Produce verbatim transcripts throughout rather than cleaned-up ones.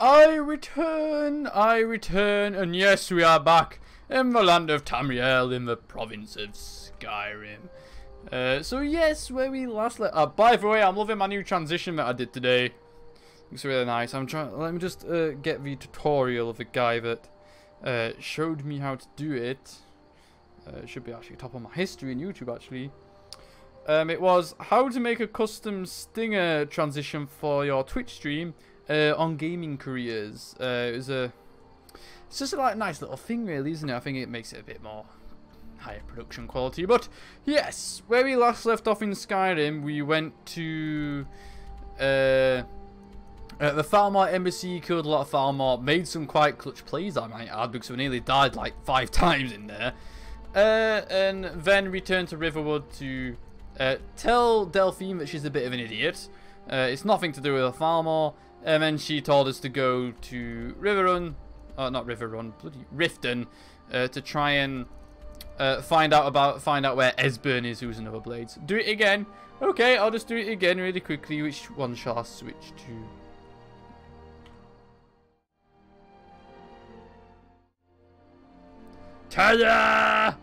I return, I return, and yes, we are back in the land of Tamriel in the province of Skyrim. Uh, so yes, where we last let. Uh, by the way, I'm loving my new transition that I did today. Looks really nice. I'm trying. Let me just uh, get the tutorial of the guy that uh, showed me how to do it. Uh, it should be actually top of my history in YouTube actually. Um, it was how to make a custom stinger transition for your Twitch stream uh, on gaming careers. Uh, it was a. It's just a like nice little thing, really, isn't it? I think it makes it a bit more higher production quality. But yes, where we last left off in Skyrim, we went to uh, uh, the Falmar embassy, killed a lot of Falmar, made some quite clutch plays, I might add, because we nearly died like five times in there. Uh, and then returned to Riverwood to uh, tell Delphine that she's a bit of an idiot. Uh, it's nothing to do with a Falmar. And then she told us to go to Riverrun, uh, not Riverrun, bloody Riften, uh, to try and uh, find out about find out where Esbern is, who's another Blades. Do it again. Okay, I'll just do it again really quickly. Which one shall I switch to? Ta-da!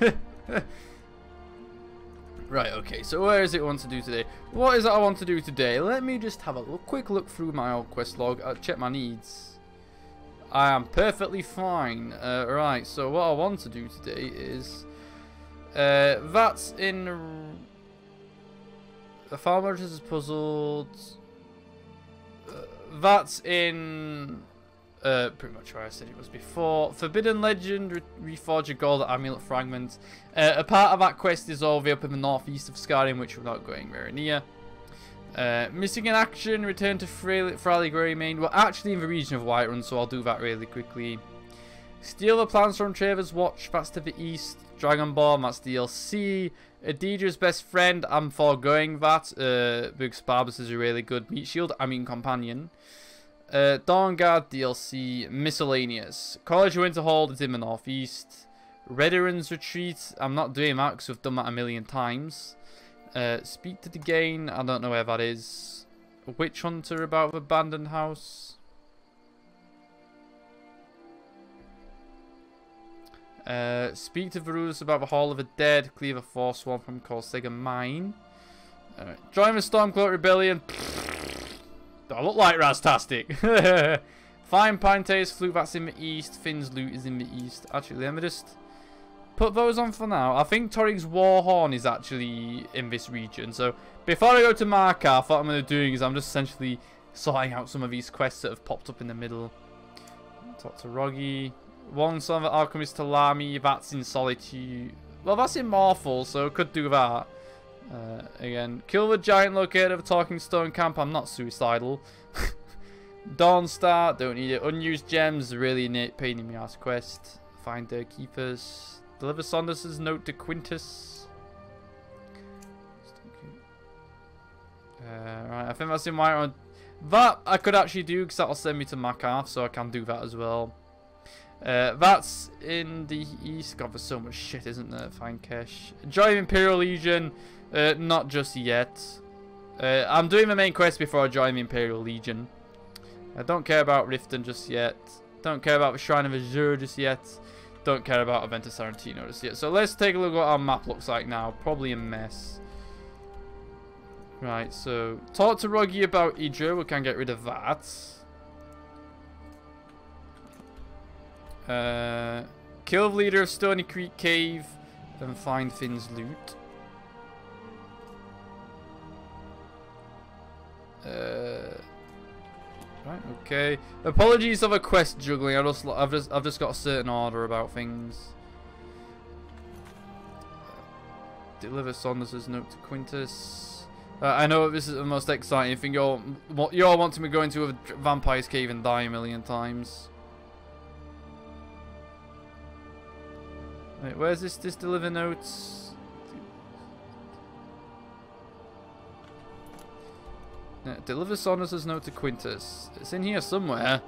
Right, okay, so where is it I want to do today? What is it I want to do today? Let me just have a look, quick look through my old quest log. I'll check my needs. I am perfectly fine. Uh, right, so what I want to do today is... Uh, that's in... The farmer is puzzled. Uh, that's in... Uh, pretty much where I said it was before. Forbidden Legend, re reforge a gold amulet fragment. Uh, a part of that quest is all the way up in the northeast of Skyrim, which we're not going very near. Uh, missing in action, return to Frally Greymane. We're actually in the region of Whiterun, so I'll do that really quickly. Steal the plans from Traver's Watch, that's to the east. Dragonborn, that's D L C. Uh, Daedra's best friend, I'm foregoing that. Uh, because Barbus is a really good meat shield, I mean companion. Uh, Dawnguard D L C, miscellaneous. College of Winterhold is in the northeast. Redderon's Retreat, I'm not doing that because we've done that a million times. Uh, Speak to the Gain, I don't know where that is. Witch Hunter about the abandoned house. Uh, speak to Varus about the Hall of the Dead. Clear the Forsworn from Corsega Mine. Uh, join the Stormcloak Rebellion. Do I look like Rastastic? Find Pinetail's Flute, that's in the east. Finn's Loot is in the east. Actually, let me just put those on for now. I think Torrig's Warhorn is actually in this region. So before I go to Markarth, what I'm going to do is I'm just essentially sorting out some of these quests that have popped up in the middle. Talk to Roggy. One son of the Alchemist to Lami, that's in Solitude. Well, that's in Morphal, so could do that. Uh, again, kill the giant locator of Talking Stone Camp. I'm not suicidal. Dawnstar, don't need it. Unused gems, really neat pain in the ass quest. Find their keepers. Deliver Saunders's note to Quintus. Uh, right, I think that's in my. That I could actually do because that'll send me to Markarth, so I can do that as well. Uh, that's in the east. God, there's so much shit, isn't there? Find Kesh. Join Imperial Legion. Uh, not just yet. Uh, I'm doing the main quest before I join the Imperial Legion. I don't care about Riften just yet. Don't care about the Shrine of Azure just yet. Don't care about Aventa Sarantino just yet. So let's take a look at what our map looks like now. Probably a mess. Right, so talk to Roggy about Idra. We can get rid of that. Uh, kill the leader of Stony Creek Cave and find Finn's loot. Uh, right, okay. Apologies of a quest juggling. I just, I've just, I've just got a certain order about things. Deliver Saunders' note to Quintus. Uh, I know this is the most exciting thing. You're, you're wanting me to go into a vampire's cave and die a million times. Wait, where's this? This deliver notes. Yeah, deliver Saunders' note to Quintus. It's in here somewhere.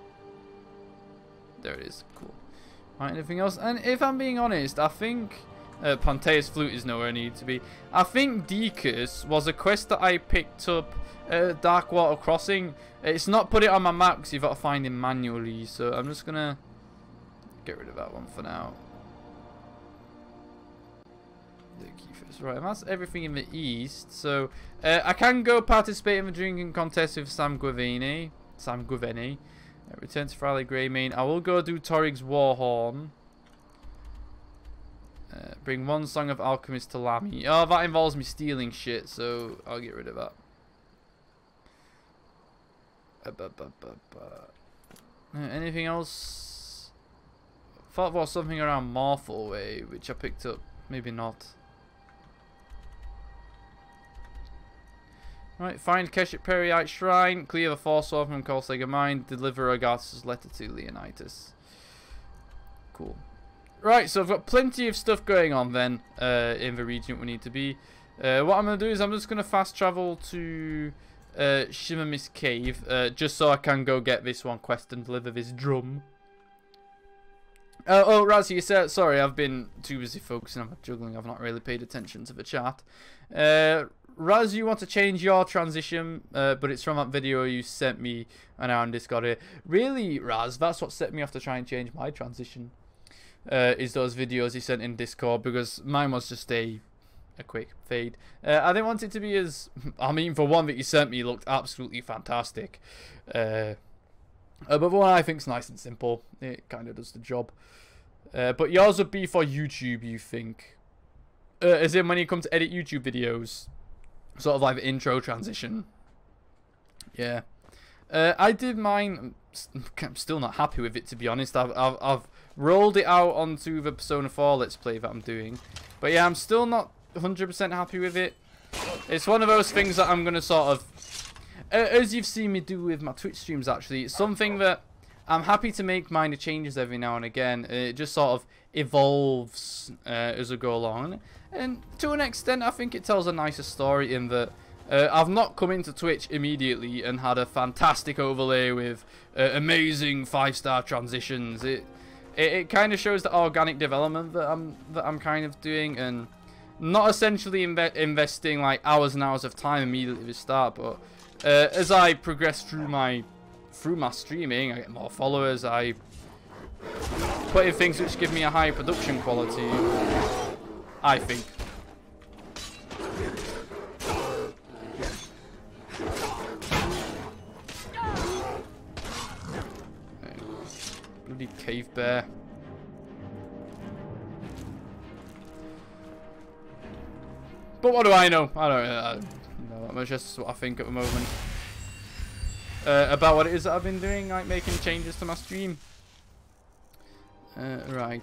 There it is. Cool. Right, anything else? And if I'm being honest, I think Uh, Panthea's flute is nowhere I need to be. I think Deacus was a quest that I picked up at Darkwater Crossing. It's not put it on my map because you've got to find him manually. So I'm just going to get rid of that one for now. Right, and that's everything in the east. So uh, I can go participate in the drinking contest with Sam Guavini. Sam Guavini. Uh, return to Friday Greymane. I will go do Torrig's Warhorn. Uh, bring one Song of Alchemist to Lammy. Oh, that involves me stealing shit, so I'll get rid of that. Uh, bu bu bu bu. Uh, anything else? Thought there was something around Morphle Way, which I picked up. Maybe not. Right, find Keshet Periite Shrine, clear the Force Sword from Colsega Mine, deliver Agarthus' letter to Leonidas. Cool. Right, so I've got plenty of stuff going on then uh, in the region we need to be. Uh, what I'm going to do is I'm just going to fast travel to uh, Shimmermist Cave, uh, just so I can go get this one quest and deliver this drum. Uh, oh, Razzie, you said, sorry, I've been too busy focusing on my juggling. I've not really paid attention to the chat. Uh, Raz, you want to change your transition, uh, but it's from that video you sent me and on Discord here. Really, Raz, that's what set me off to try and change my transition. Uh, is those videos he sent in Discord, because mine was just a a quick fade. Uh, I didn't want it to be as... I mean, for one that you sent me looked absolutely fantastic. Uh, uh, but the one I think's nice and simple. It kind of does the job. Uh, but yours would be for YouTube, you think? Uh, as in when you come to edit YouTube videos. Sort of like the intro transition. Yeah. Uh, I did mine. I'm still not happy with it, to be honest. I've, I've, I've rolled it out onto the Persona four Let's Play that I'm doing. But yeah, I'm still not one hundred percent happy with it. It's one of those things that I'm going to sort of... Uh, as you've seen me do with my Twitch streams, actually. It's something that I'm happy to make minor changes every now and again. It just sort of evolves uh, as I go along. And to an extent, I think it tells a nicer story in that uh, I've not come into Twitch immediately and had a fantastic overlay with uh, amazing five-star transitions. It it, it kind of shows the organic development that I'm that I'm kind of doing, and not essentially inve investing like hours and hours of time immediately at the start, but uh, as I progress through my through my streaming, I get more followers. I put in things which give me a higher production quality, I think. Bloody cave bear. But what do I know? I don't uh, know that much. That's what I think at the moment. Uh, about what it is that I've been doing, like making changes to my stream. Uh, right.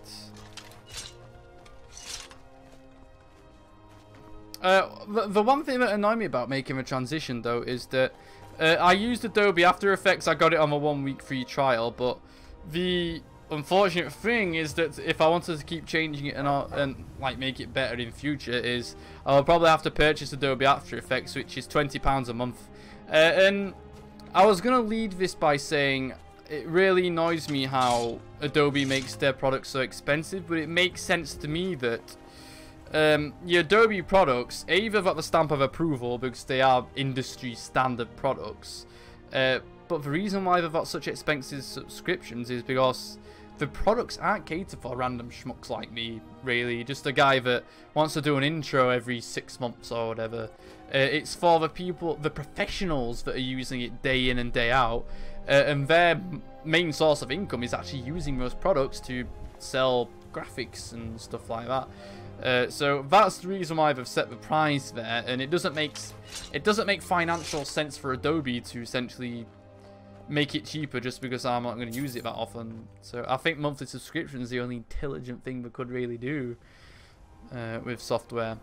Uh, the, the one thing that annoyed me about making a transition, though, is that uh, I used Adobe After Effects. I got it on a one-week free trial, but the unfortunate thing is that if I wanted to keep changing it and, uh, and like make it better in future, is I'll probably have to purchase Adobe After Effects, which is twenty pounds a month. Uh, and I was gonna lead this by saying it really annoys me how Adobe makes their products so expensive, but it makes sense to me that um, your Adobe products either got the stamp of approval because they are industry standard products, uh, but the reason why they've got such expensive subscriptions is because the products aren't catered for random schmucks like me, really. Just a guy that wants to do an intro every six months or whatever. Uh, it's for the people, the professionals that are using it day in and day out. Uh, and their main source of income is actually using those products to sell graphics and stuff like that. Uh, so that's the reason why they've set the price there. And it doesn't make, it doesn't make financial sense for Adobe to essentially make it cheaper just because I'm not going to use it that often. So I think monthly subscription is the only intelligent thing we could really do uh, with software.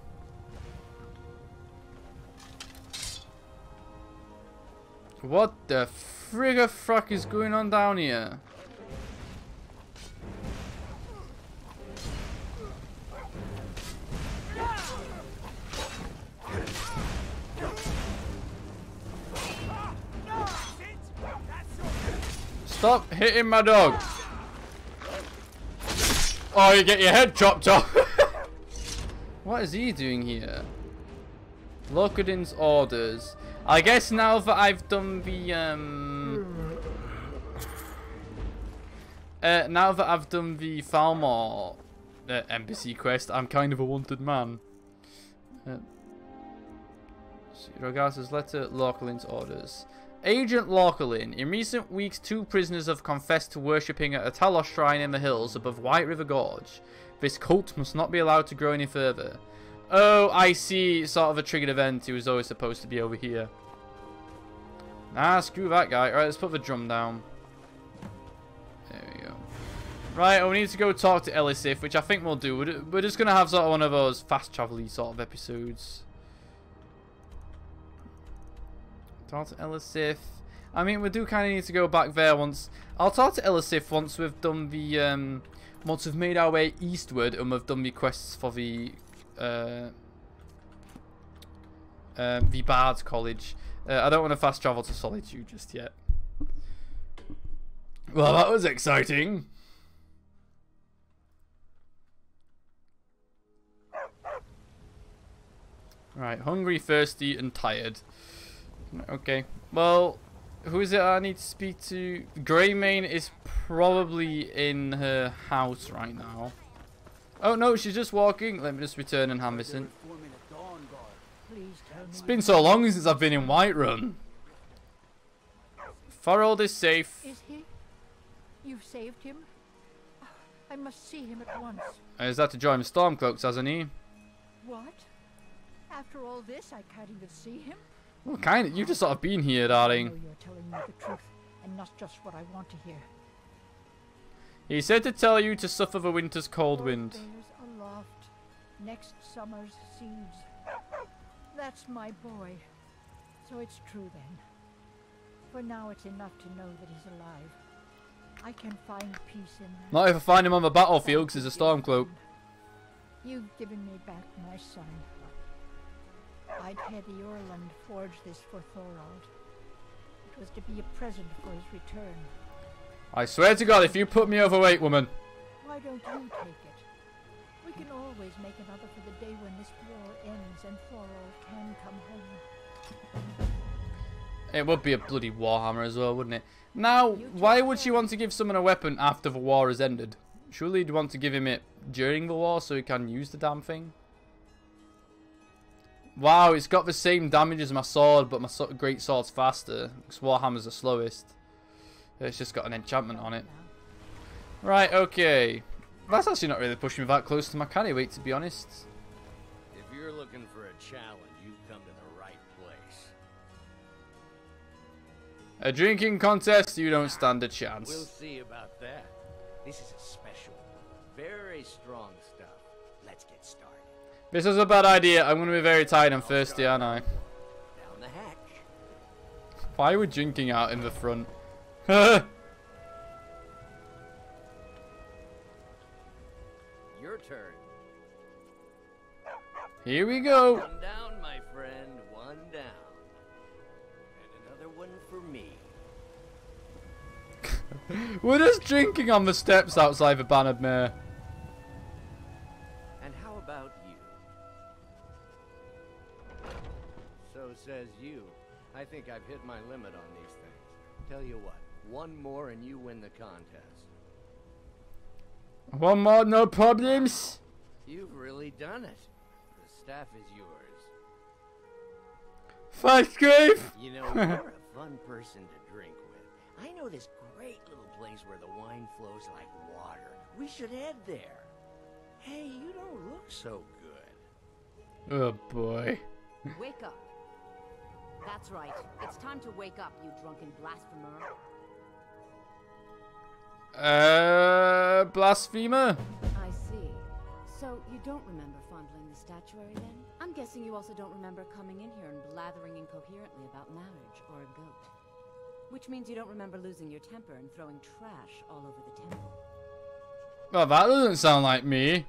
What the frigga fuck is going on down here? Stop hitting my dog. Oh, you get your head chopped off. What is he doing here? Lokudin's orders. I guess now that I've done the um uh, now that I've done the Falmor uh, embassy quest, I'm kind of a wanted man. Uh, Rogar's letter, Lokulin's orders. Agent Lokulin, in recent weeks, two prisoners have confessed to worshipping at a Talos shrine in the hills above White River Gorge. This cult must not be allowed to grow any further. Oh, I see. Sort of a triggered event. He was always supposed to be over here. Nah, screw that guy. Alright, let's put the drum down. There we go. Right, we need to go talk to Elisif, which I think we'll do. We're, we're just going to have sort of one of those fast travel-y sort of episodes. Talk to Elisif. I mean, we do kind of need to go back there once. I'll talk to Elisif once we've done the... Um, once we've made our way eastward and we've done the quests for the... Uh, uh, the Bard's College. Uh, I don't want to fast travel to Solitude just yet. Well, that was exciting. Right, hungry, thirsty, and tired. Okay, well, who is it I need to speak to? Greymane is probably in her house right now. Oh no, she's just walking. Let me just return and hand this in. It's been so long since I've been in Whiterun. Thorold is safe. Is he? You've saved him? I must see him at once. Uh, is that to join the Stormcloaks, hasn't he? What? After all this, I can't even see him? Well, kind of. You've just sort of been here, darling. I know you're telling me the truth, and not just what I want to hear. He said to tell you to suffer the winter's cold wind. There's aloft, next summer's seeds. That's my boy. So it's true then. For now, it's enough to know that he's alive. I can find peace in that. Not if I find him on the battlefield, because he's a Stormcloak. You've given me back my son. I'd had the Orland forge this for Thorold. It was to be a present for his return. I swear to God, if you put me overweight, woman. Why don't you take it? We can always make another for the day when this war ends and Thorold can come home. It would be a bloody warhammer as well, wouldn't it? Now, why would she want to give someone a weapon after the war has ended? Surely you'd want to give him it during the war so he can use the damn thing. Wow, it's got the same damage as my sword, but my so great sword's faster. Because warhammer's the slowest. It's just got an enchantment on it. Right, okay. That's actually not really pushing me that close to my carry weight, to be honest. If you're looking for a challenge, you've come to the right place. A drinking contest, you don't stand a chance. We'll see about that. This is a special, very strong stuff. Let's get started. This is a bad idea. I'm going to be very tired and thirsty, aren't I? Down the hatch. Why are we drinking out in the front? Your turn. Here we go. One down, my friend. One down. And another one for me. We're just drinking on the steps outside the Bannered Mare. And how about you? So says you. I think I've hit my limit on these things. Tell you what, one more and you win the contest. One more, no problems. You've really done it. The staff is yours. Thanks, Grave. You know, you're a fun person to drink with. I know this great little place where the wine flows like water. We should head there. Hey, you don't look so good. Oh boy. Wake up. That's right. It's time to wake up, you drunken blasphemer. Uh, blasphemer? I see. So you don't remember fondling the statuary then? I'm guessing you also don't remember coming in here and blathering incoherently about marriage or a goat. Which means you don't remember losing your temper and throwing trash all over the temple. Well, that doesn't sound like me.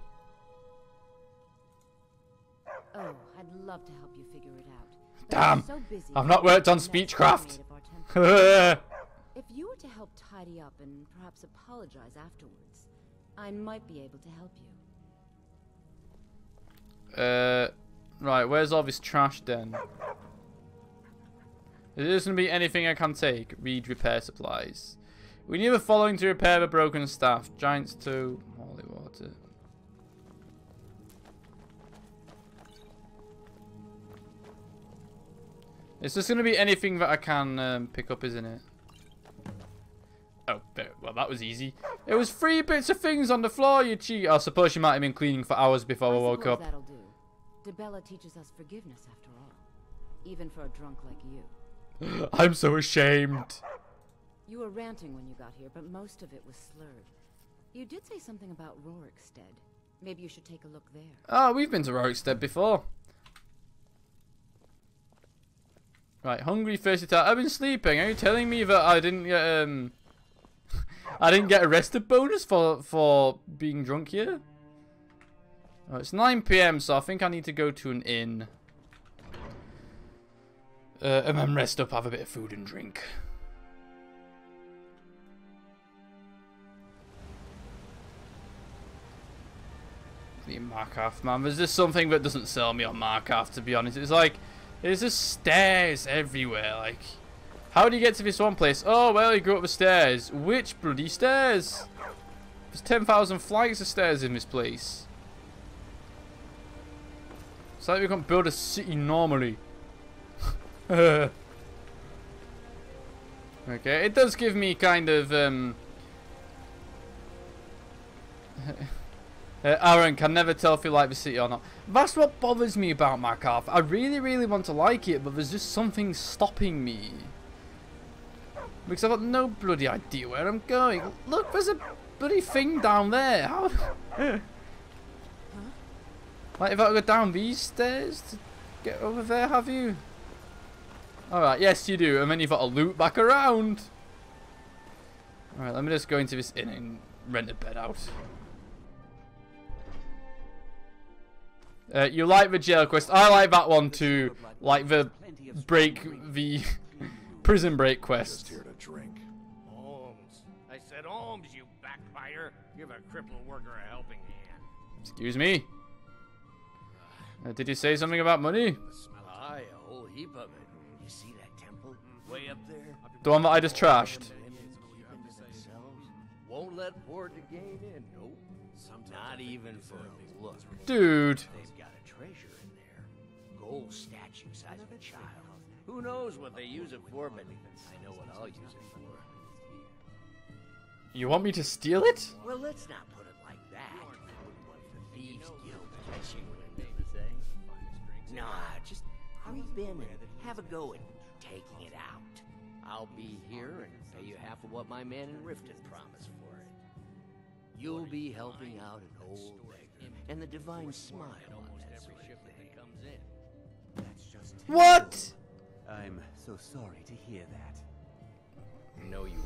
Oh, I'd love to help you figure it out. But Damn, I'm so busy I've not worked on with the speechcraft. of our temple. If you were to help tidy up and perhaps apologize afterwards, I might be able to help Uh, right, where's all this trash then? There isn't be anything I can take. Read repair supplies. We need the following to repair the broken staff. Giants two. Holy water. It's just going to be anything that I can um, pick up, isn't it? Oh, well, that was easy. It was three bits of things on the floor, you cheat. I suppose you might have been cleaning for hours before I, I woke up. That'll do. Debella teaches us forgiveness after all. Even for a drunk like you. I'm so ashamed. You were ranting when you got here, but most of it was slurred. You did say something about Rorikstead. Maybe you should take a look there. Oh, we've been to Rorikstead before. Right, hungry, thirsty, tired. I've been sleeping. Are you telling me that I didn't get um, I didn't get a rested bonus for for being drunk here? Oh, it's nine P M, so I think I need to go to an inn, uh, and then rest up, have a bit of food and drink. The Markarth, man. There's just something that doesn't sell me on Markarth, to be honest. It's like, there's just stairs everywhere. Like, how do you get to this one place? Oh, well, you go up the stairs. Which bloody stairs? There's ten thousand flights of stairs in this place. It's like we can't build a city normally. Okay, it does give me kind of, um... Uh, Aaron can never tell if you like the city or not. That's what bothers me about Markarth. I really, really want to like it, but there's just something stopping me. Because I've got no bloody idea where I'm going. Look, there's a bloody thing down there. How? Like, if I go down these stairs to get over there, have you? Alright, yes you do. And then you've got to loop back around. Alright, let me just go into this inn and rent a bed out. Uh, you like the jail quest. I like that one too. Like the break, the prison break quest. Holmes. I said Holmes, you backbiter. Give a crippled worker a helping hand. Excuse me? Uh, did you say something about money? Aye, a whole heap of it. You see that temple? Way up there? The one that I just trashed. Won't let poor to gain in, nope. Not even for a look. Dude. They've got a treasure in there. Gold statue size of a child. Who knows what they use it for, but I know what I'll use it for. You want me to steal it? Well, let's not put it like that. The Thieves Guild catch you, they say. Nah, just creep in and have a go at taking it out. I'll be here and pay you half of what my man in Riften promised for it. You'll be helping out an old beggar, and the divine smile on that sort of thing comes in. That's just What? I'm so sorry to hear that. No, you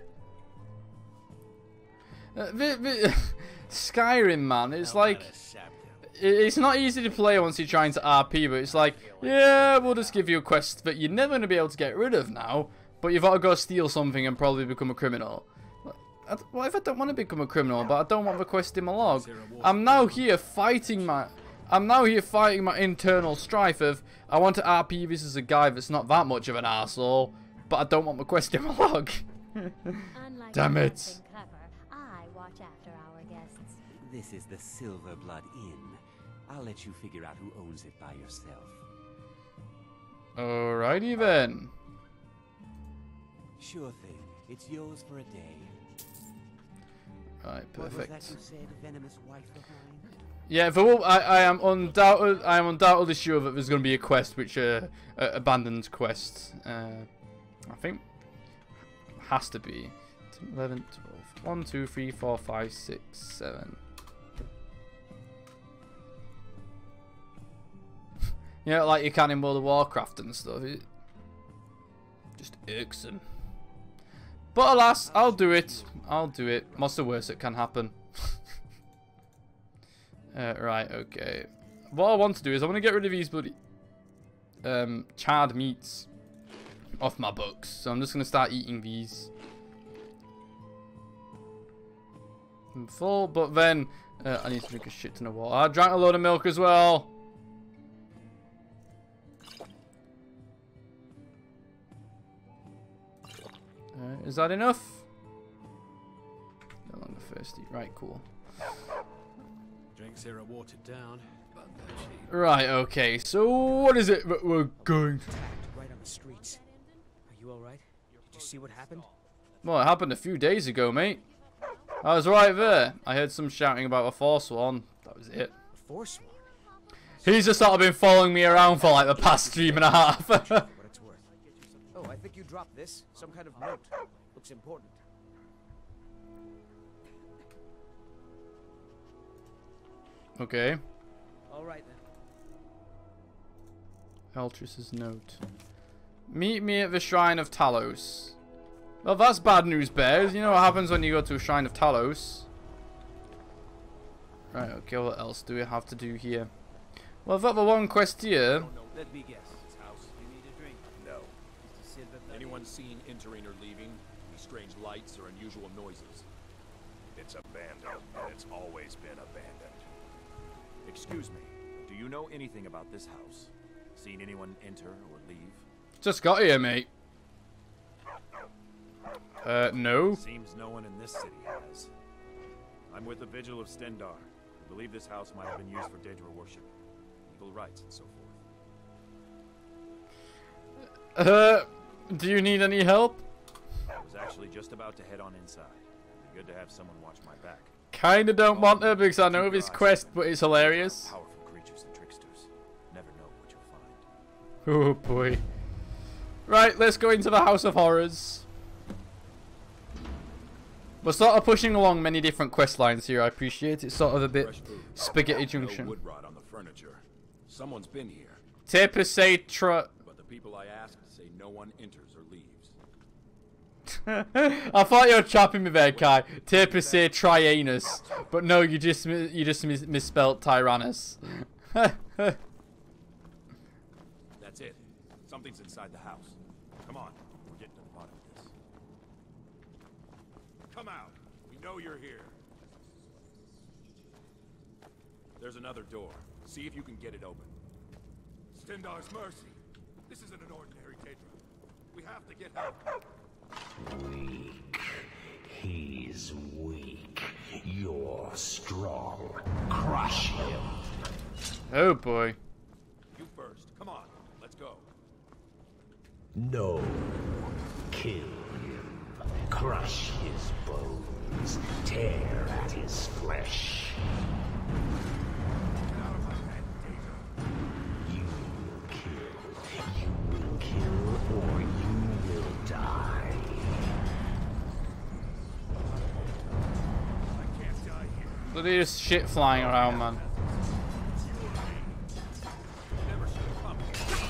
aren't. Uh, the, the, Skyrim, man. It's How like... about a septum? It's not easy to play once you're trying to R P, but it's like, yeah, we'll just give you a quest that you're never going to be able to get rid of now, but you've got to go steal something and probably become a criminal. What if I don't want to become a criminal, but I don't want the quest in my log? I'm now here fighting my... I'm now here fighting my internal strife of, I want to R P this as a guy that's not that much of an arsehole, but I don't want the quest in my log. Damn it. Clever, I watch after our guests. This is the Silver Blood Inn. I'll let you figure out who owns it by yourself. Alrighty then. Sure thing. It's yours for a day. Right, What was perfect. that you said, venomous wife behind? Yeah, there will, I, I am undoubted. I am undoubtedly sure that there's going to be a quest which uh, uh abandoned quest. Uh, I think has to be eleven, twelve, one, two, three, four, five, six, seven. You know, like you can in World of Warcraft and stuff. It just irksome. But alas, I'll do it. I'll do it. What's the worst that can happen? uh, right, okay. What I want to do is I want to get rid of these bloody um, charred meats off my books. So I'm just going to start eating these. I'm full, but then uh, I need to drink a shit ton of water. I drank a load of milk as well. Is that enough? No longer thirsty. Right, cool. Drinks here are watered down, but they're cheap. Right, okay. So what is it that we're going to... Right on the streets. Are you alright? Did you see what happened? Well, it happened a few days ago, mate. I was right there. I heard some shouting about a Forsworn. That was it. Forsworn? He's just sort of been following me around for like the past three and a half. What it's worth. Oh, I think you dropped this. Some kind of note. Looks important. Okay. Alright then. Eltrus's note. Meet me at the Shrine of Talos. Well, that's bad news, bears. You know what happens when you go to a Shrine of Talos. Right, okay, what else do we have to do here? Well, I've got the one quest here. Let me guess. This house. You need a drink? No. Anyone seen entering or leaving? Any strange lights or unusual noises? It's abandoned, and it's always been abandoned. Excuse me, do you know anything about this house? Seen anyone enter or leave? Just got here, mate. Uh, no. Seems no one in this city has. I'm with the Vigil of Stendarr. I believe this house might have been used for Daedra worship, evil rites, and so forth. Uh, do you need any help? I was actually just about to head on inside. It'd be good to have someone watch my back. Kinda don't want to because I know this quest, but it's hilarious. Powerful creatures and tricksters. Never know what you'll find. Oh boy. Right, let's go into the House of Horrors. We're sort of pushing along many different quest lines here. I appreciate it. It's sort of a bit spaghetti junction. No wood rot on the furniture. Someone's been here. Taperscrazy. But the people I asked say no one enters or leaves. I thought you were chopping me there, Kai. Taperscrazy Trianus, but no, you just you just mis misspelled Tyrannus. That's it. Something's inside the house. Come on, we're getting to the bottom of this. Come out. We know you're here. There's another door. See if you can get it open. Stendarr's mercy. This isn't an ordinary Daedra. We have to get help. Weak. He's weak. You're strong. Crush him. Oh boy. You first. Come on. Let's go. No. Kill him. Crush his bones. Tear at his flesh. Get out of my head, Daedra. You will kill. You will kill or you will die. I can't die here. Look at this shit flying around, man. Never should have come.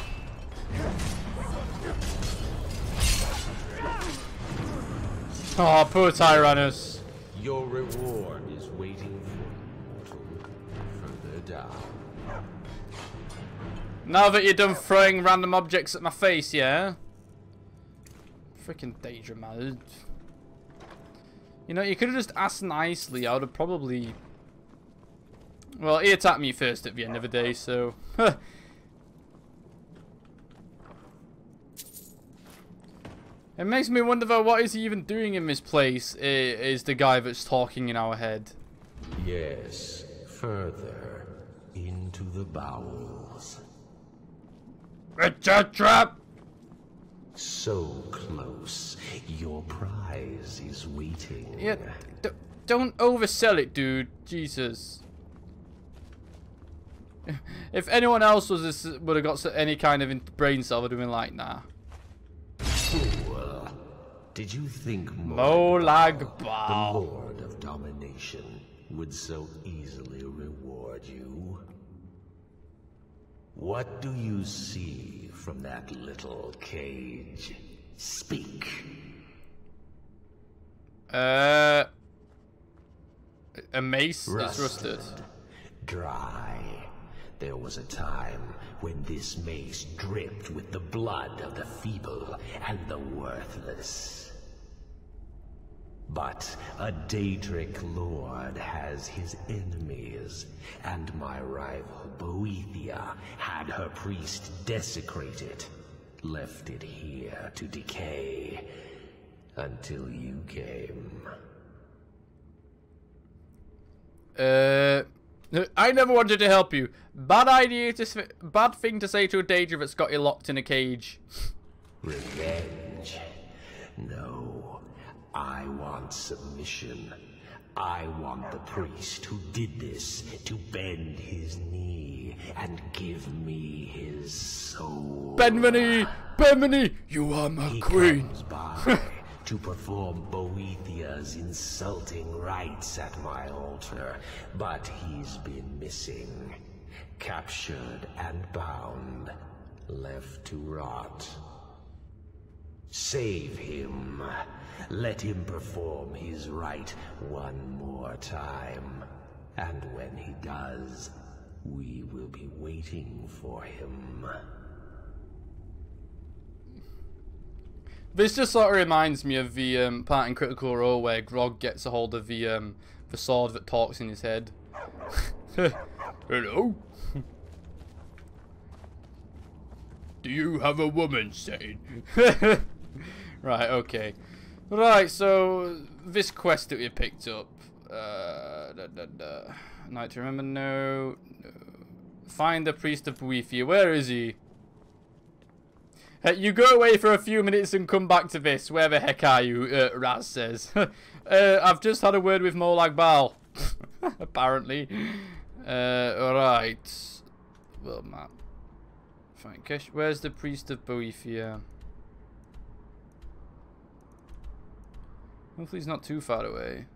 Oh, poor Tyrannus. Your reward is waiting for you, mortal. Further down. Now that you're done throwing random objects at my face, yeah? Freaking Daedra, man. You know, you could have just asked nicely. I would have probably... Well, he attacked me first at the end of the day, so... It makes me wonder, though, what is he even doing in this place, is the guy that's talking in our head. Yes, further into the bowels. Richard Trap! So close. Your prize is waiting. Yeah, d don't oversell it, dude. Jesus. If anyone else was this, would have got any kind of brain cell, would have been like, nah. Fool. Did you think Molag Molag, Bal, the Lord of Domination, would so easily reward you? What do you see from that little cage? Speak. Uh, a mace that's Rusted. rusted. Dry. There was a time when this mace dripped with the blood of the feeble and the worthless. But a Daedric lord has his enemies, and my rival Boethia had her priest desecrated, left it here to decay. until you came. Uh, I never wanted to help you. Bad idea to s bad thing to say to a Daedra that's got you locked in a cage. Revenge? No, I want submission. I want the priest who did this to bend his knee and give me his soul. Bend the knee! Bend the knee! You are my he queen! Comes by to perform Boethia's insulting rites at my altar, but he's been missing. Captured and bound, left to rot. Save him. Let him perform his rite one more time. And when he does, we will be waiting for him. This just sort of reminds me of the um, part in Critical Role where Grog gets a hold of the um, the sword that talks in his head. Hello? Do you have a woman, Satan? Right, okay. Right, so this quest that we picked up. Uh, da, da, da. Night to remember, no, no. Find the priest of Boethia. Where is he? Hey, you go away for a few minutes and come back to this. Where the heck are you? Uh, Raz says. uh, I've just had a word with Molag Bal. Apparently. Uh, alright. Well, map. Fine. Where's the priest of Boethia? Hopefully he's not too far away.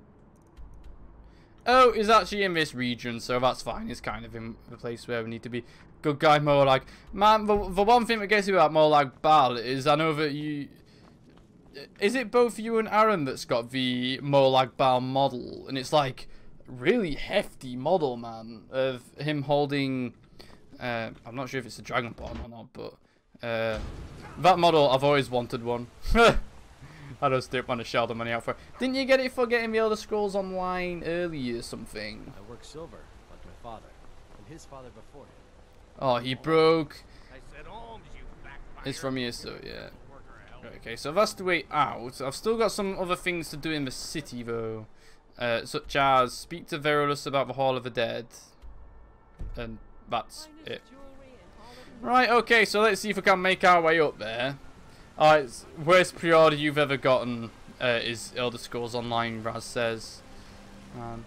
Oh, he's actually in this region, so that's fine. He's kind of in the place where we need to be. Good guy, Molag. Man, the, the one thing that gets me about Molag Bal is I know that you... Is it both you and Aaron that's got the Molag Bal model? And it's like really hefty model, man, of him holding... Uh, I'm not sure if it's a Dragonborn or not, but... Uh, that model, I've always wanted one. I just didn't want to shell the money out for it. Didn't you get it for getting the Elder Scrolls Online earlier or something? I work silver, like my father, and his father before him. Oh, he broke. I said, Holmes, you backfire. It's from here, so yeah. Okay, so that's the way out. I've still got some other things to do in the city, though. Uh, such as speak to Verulus about the Hall of the Dead. And that's it. Right, okay, so let's see if we can make our way up there. Alright, worst pre-order you've ever gotten uh, is Elder Scrolls Online, Raz says. Um,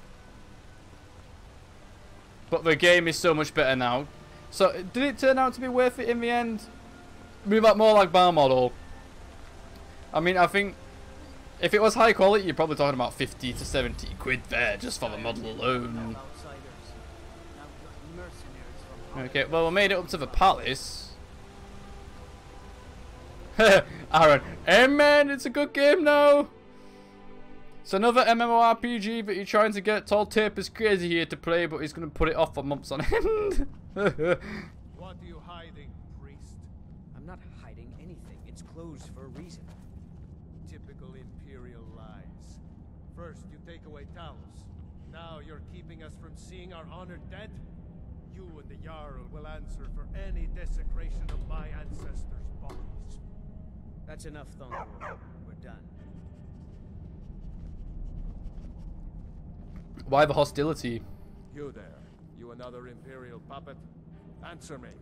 but the game is so much better now. So, did it turn out to be worth it in the end? Move up more like bar model. I mean, I think if it was high quality, you're probably talking about fifty to seventy quid there just for the model alone. Okay, well, we made it up to the palace. Aaron, hey man, it's a good game now. It's another MMORPG, but you're trying to get told Taperscrazy here to play, but he's going to put it off for months on end. What are you hiding, priest? I'm not hiding anything. It's closed for a reason. Typical Imperial lies. First, you take away Talos. Now you're keeping us from seeing our honored dead? You and the Jarl will answer for any desecration of my ancestors' bodies. That's enough, Thunder. We're done. Why the hostility? You there. You another Imperial puppet? Answer me.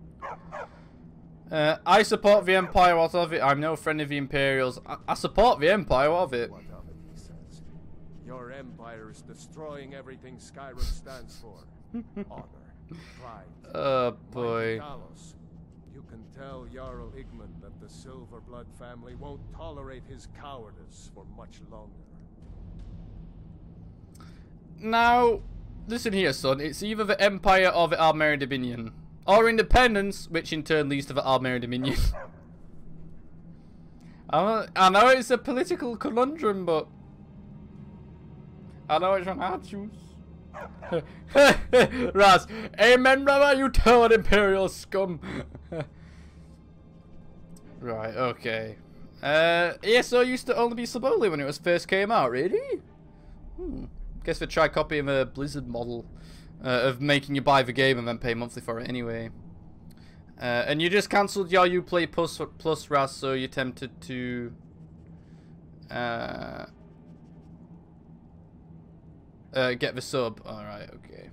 Uh, I support the Empire, what of it? I'm no friend of the Imperials. I, I support the Empire, what of it? What of it, he says. Your Empire is destroying everything Skyrim stands for. Honor, pride. Oh boy. Talos. You can tell Jarl Igmund that the Silverblood family won't tolerate his cowardice for much longer. Now, listen here, son. It's either the Empire or the Almeri Dominion. Or independence, which in turn leads to the Almeri Dominion. I, know, I know it's a political conundrum, but... I know which one I choose. Raz, amen, brother, you turd Imperial scum. Right, okay. Uh, E S O used to only be sub-only when it was first came out, really? Hmm. Guess they tried copying the Blizzard model uh, of making you buy the game and then pay monthly for it anyway. Uh, and you just cancelled your Uplay Plus, plus Raz, so you're tempted to Uh, uh, get the sub. Alright, okay.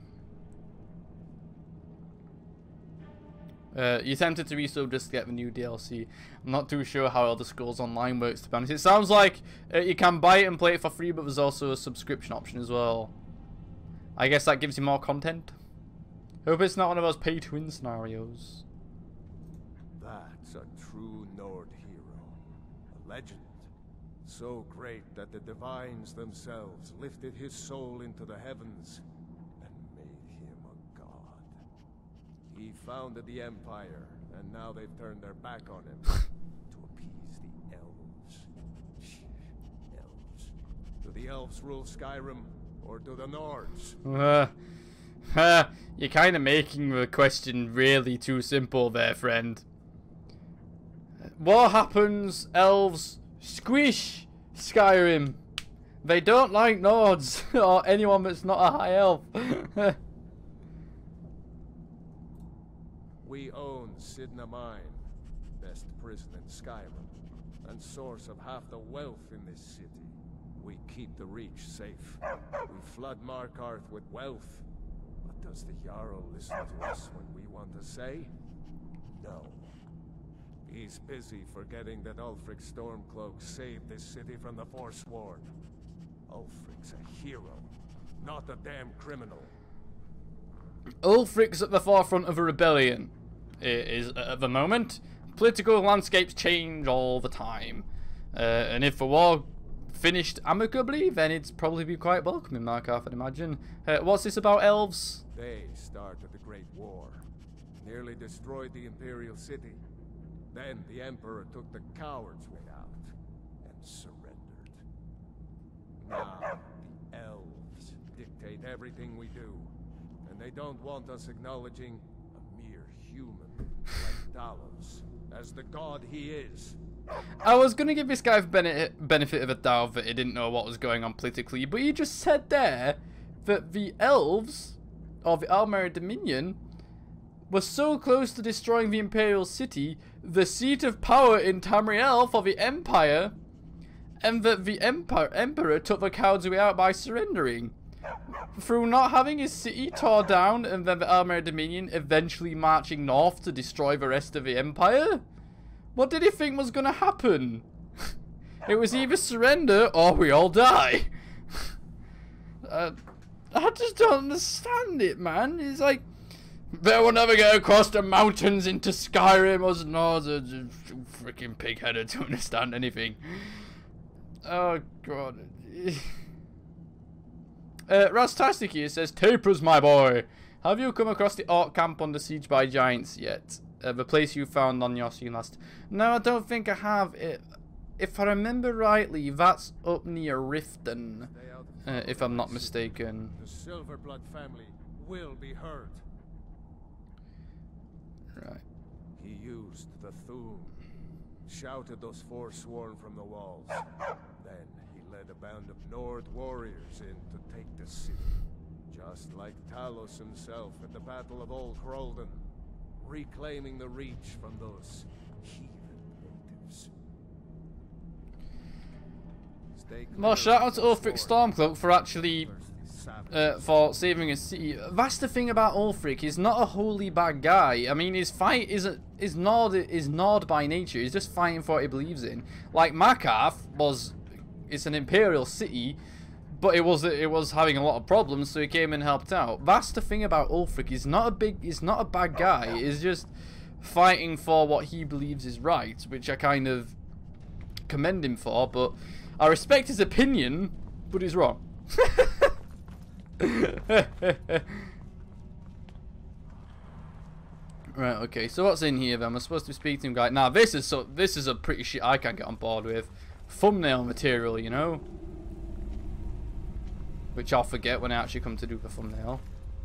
Uh, you tempted to resub just to get the new D L C. I'm not too sure how Elder Scrolls Online works, to be honest. It sounds like uh, you can buy it and play it for free, but there's also a subscription option as well. I guess that gives you more content. Hope it's not one of those pay-to-win scenarios. That's a true Nord hero. A legend. So great that the divines themselves lifted his soul into the heavens and made him a god. He founded the Empire, and now they've turned their back on him to appease the elves. Elves. Do the elves rule Skyrim, or do the Nords? Uh, uh, you're kind of making the question really too simple there, friend. What happens, elves? Squish Skyrim. They don't like Nords or anyone that's not a high elf. We own Sidna Mine, best prison in Skyrim, and source of half the wealth in this city. We keep the Reach safe. We flood Markarth with wealth. But does the Jarl listen to us when we want to say? No. He's busy forgetting that Ulfric Stormcloak saved this city from the Forsworn. Ulfric's a hero, not a damn criminal. Ulfric's at the forefront of a rebellion. It is at the moment. Political landscapes change all the time. Uh, and if the war finished amicably, then it'd probably be quite welcome in Markarth, I'd imagine. Uh, what's this about elves? They started the Great War. Nearly destroyed the Imperial City. Then the Emperor took the coward's way out and surrendered. Now, the elves dictate everything we do. And they don't want us acknowledging a mere human like Talos as the god he is. I was going to give this guy the benefit, benefit of a doubt that he didn't know what was going on politically, but he just said there that the elves of the Almeri Dominion were so close to destroying the Imperial City, the seat of power in Tamriel for the Empire, and that the Empire, Emperor took the coward's way out by surrendering. Through not having his city tore down and then the Almeri Dominion eventually marching north to destroy the rest of the Empire? What did he think was going to happen? It was either surrender or we all die. uh, I just don't understand it, man. It's like, they will never get across the mountains into Skyrim. Us Nords are just freaking pig-headed to understand anything. Oh, God. Uh, Rastastic here says, Tapers, my boy. Have you come across the Orc camp under siege by giants yet? Uh, the place you found on your scene last. No, I don't think I have. It, if I remember rightly, that's up near Riften, uh, if I'm not mistaken. The Silverblood family will be heard. Right. He used the Thum, shouted those Forsworn from the walls. Then he led a band of Nord warriors in to take the city, just like Talos himself at the Battle of Old Hroldan, reclaiming the Reach from those heathen natives. Well, shout out to Ulfric Stormcloak for actually uh, for saving his city. That's the thing about Ulfric. He's not a wholly bad guy. I mean, his fight isn't is Nord is Nord by nature. He's just fighting for what he believes in. Like Markarth was, it's an imperial city, but it was it was having a lot of problems, so he came and helped out. That's the thing about Ulfric. He's not a big, he's not a bad guy. He's just fighting for what he believes is right, which I kind of commend him for. But I respect his opinion, but he's wrong. Right, okay, so what's in here then? We're supposed to be speaking to him, guy. Now this is so this is a pretty shit I can't get on board with. Thumbnail material, you know? Which I'll forget when I actually come to do the thumbnail.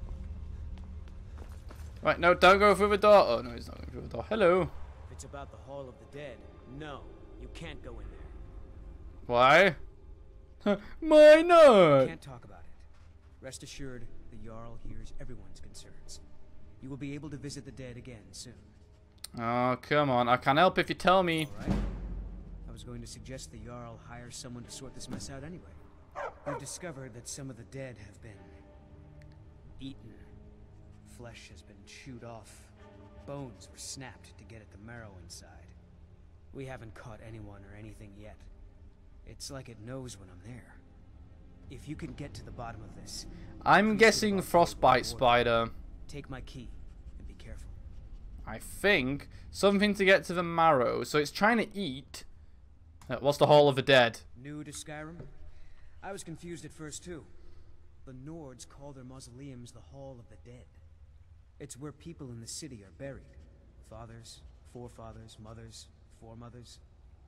Right, no, don't go through the door. Oh no, he's not going through the door. Hello. If it's about the Hall of the Dead, no, you can't go in there. Why? Why not? You can't talk about it. Rest assured, the Jarl hears everyone's concerns. You will be able to visit the dead again soon. Oh, come on. I can't help if you tell me. All right. I was going to suggest the Jarl hire someone to sort this mess out anyway. We've discovered that some of the dead have been eaten. Flesh has been chewed off. Bones were snapped to get at the marrow inside. We haven't caught anyone or anything yet. It's like it knows when I'm there. If you can get to the bottom of this... I'm guessing frostbite spider. Take my key and be careful. I think something to get to the marrow. So it's trying to eat. Uh, what's the Hall of the Dead? New to Skyrim? I was confused at first too. The Nords call their mausoleums the Hall of the Dead. It's where people in the city are buried. Fathers, forefathers, mothers, foremothers.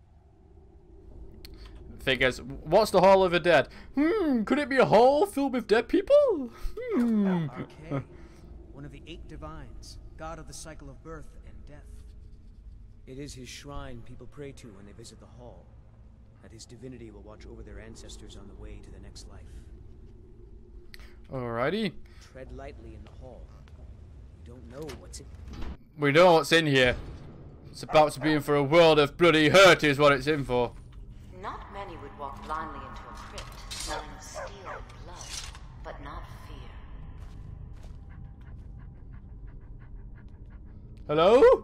Figures. What's the Hall of the Dead? Hmm, could it be a hall filled with dead people? Hmm. Arcade, one of the eight divines, god of the cycle of birth and death. It is his shrine people pray to when they visit the hall. That his divinity will watch over their ancestors on the way to the next life. Alrighty. Tread lightly in the hall. You don't know what's in. We know what's in here. It's about to be in for a world of bloody hurt is what it's in for. Not many would walk blindly into a crypt, smelling of steel and blood, but not fear. Hello?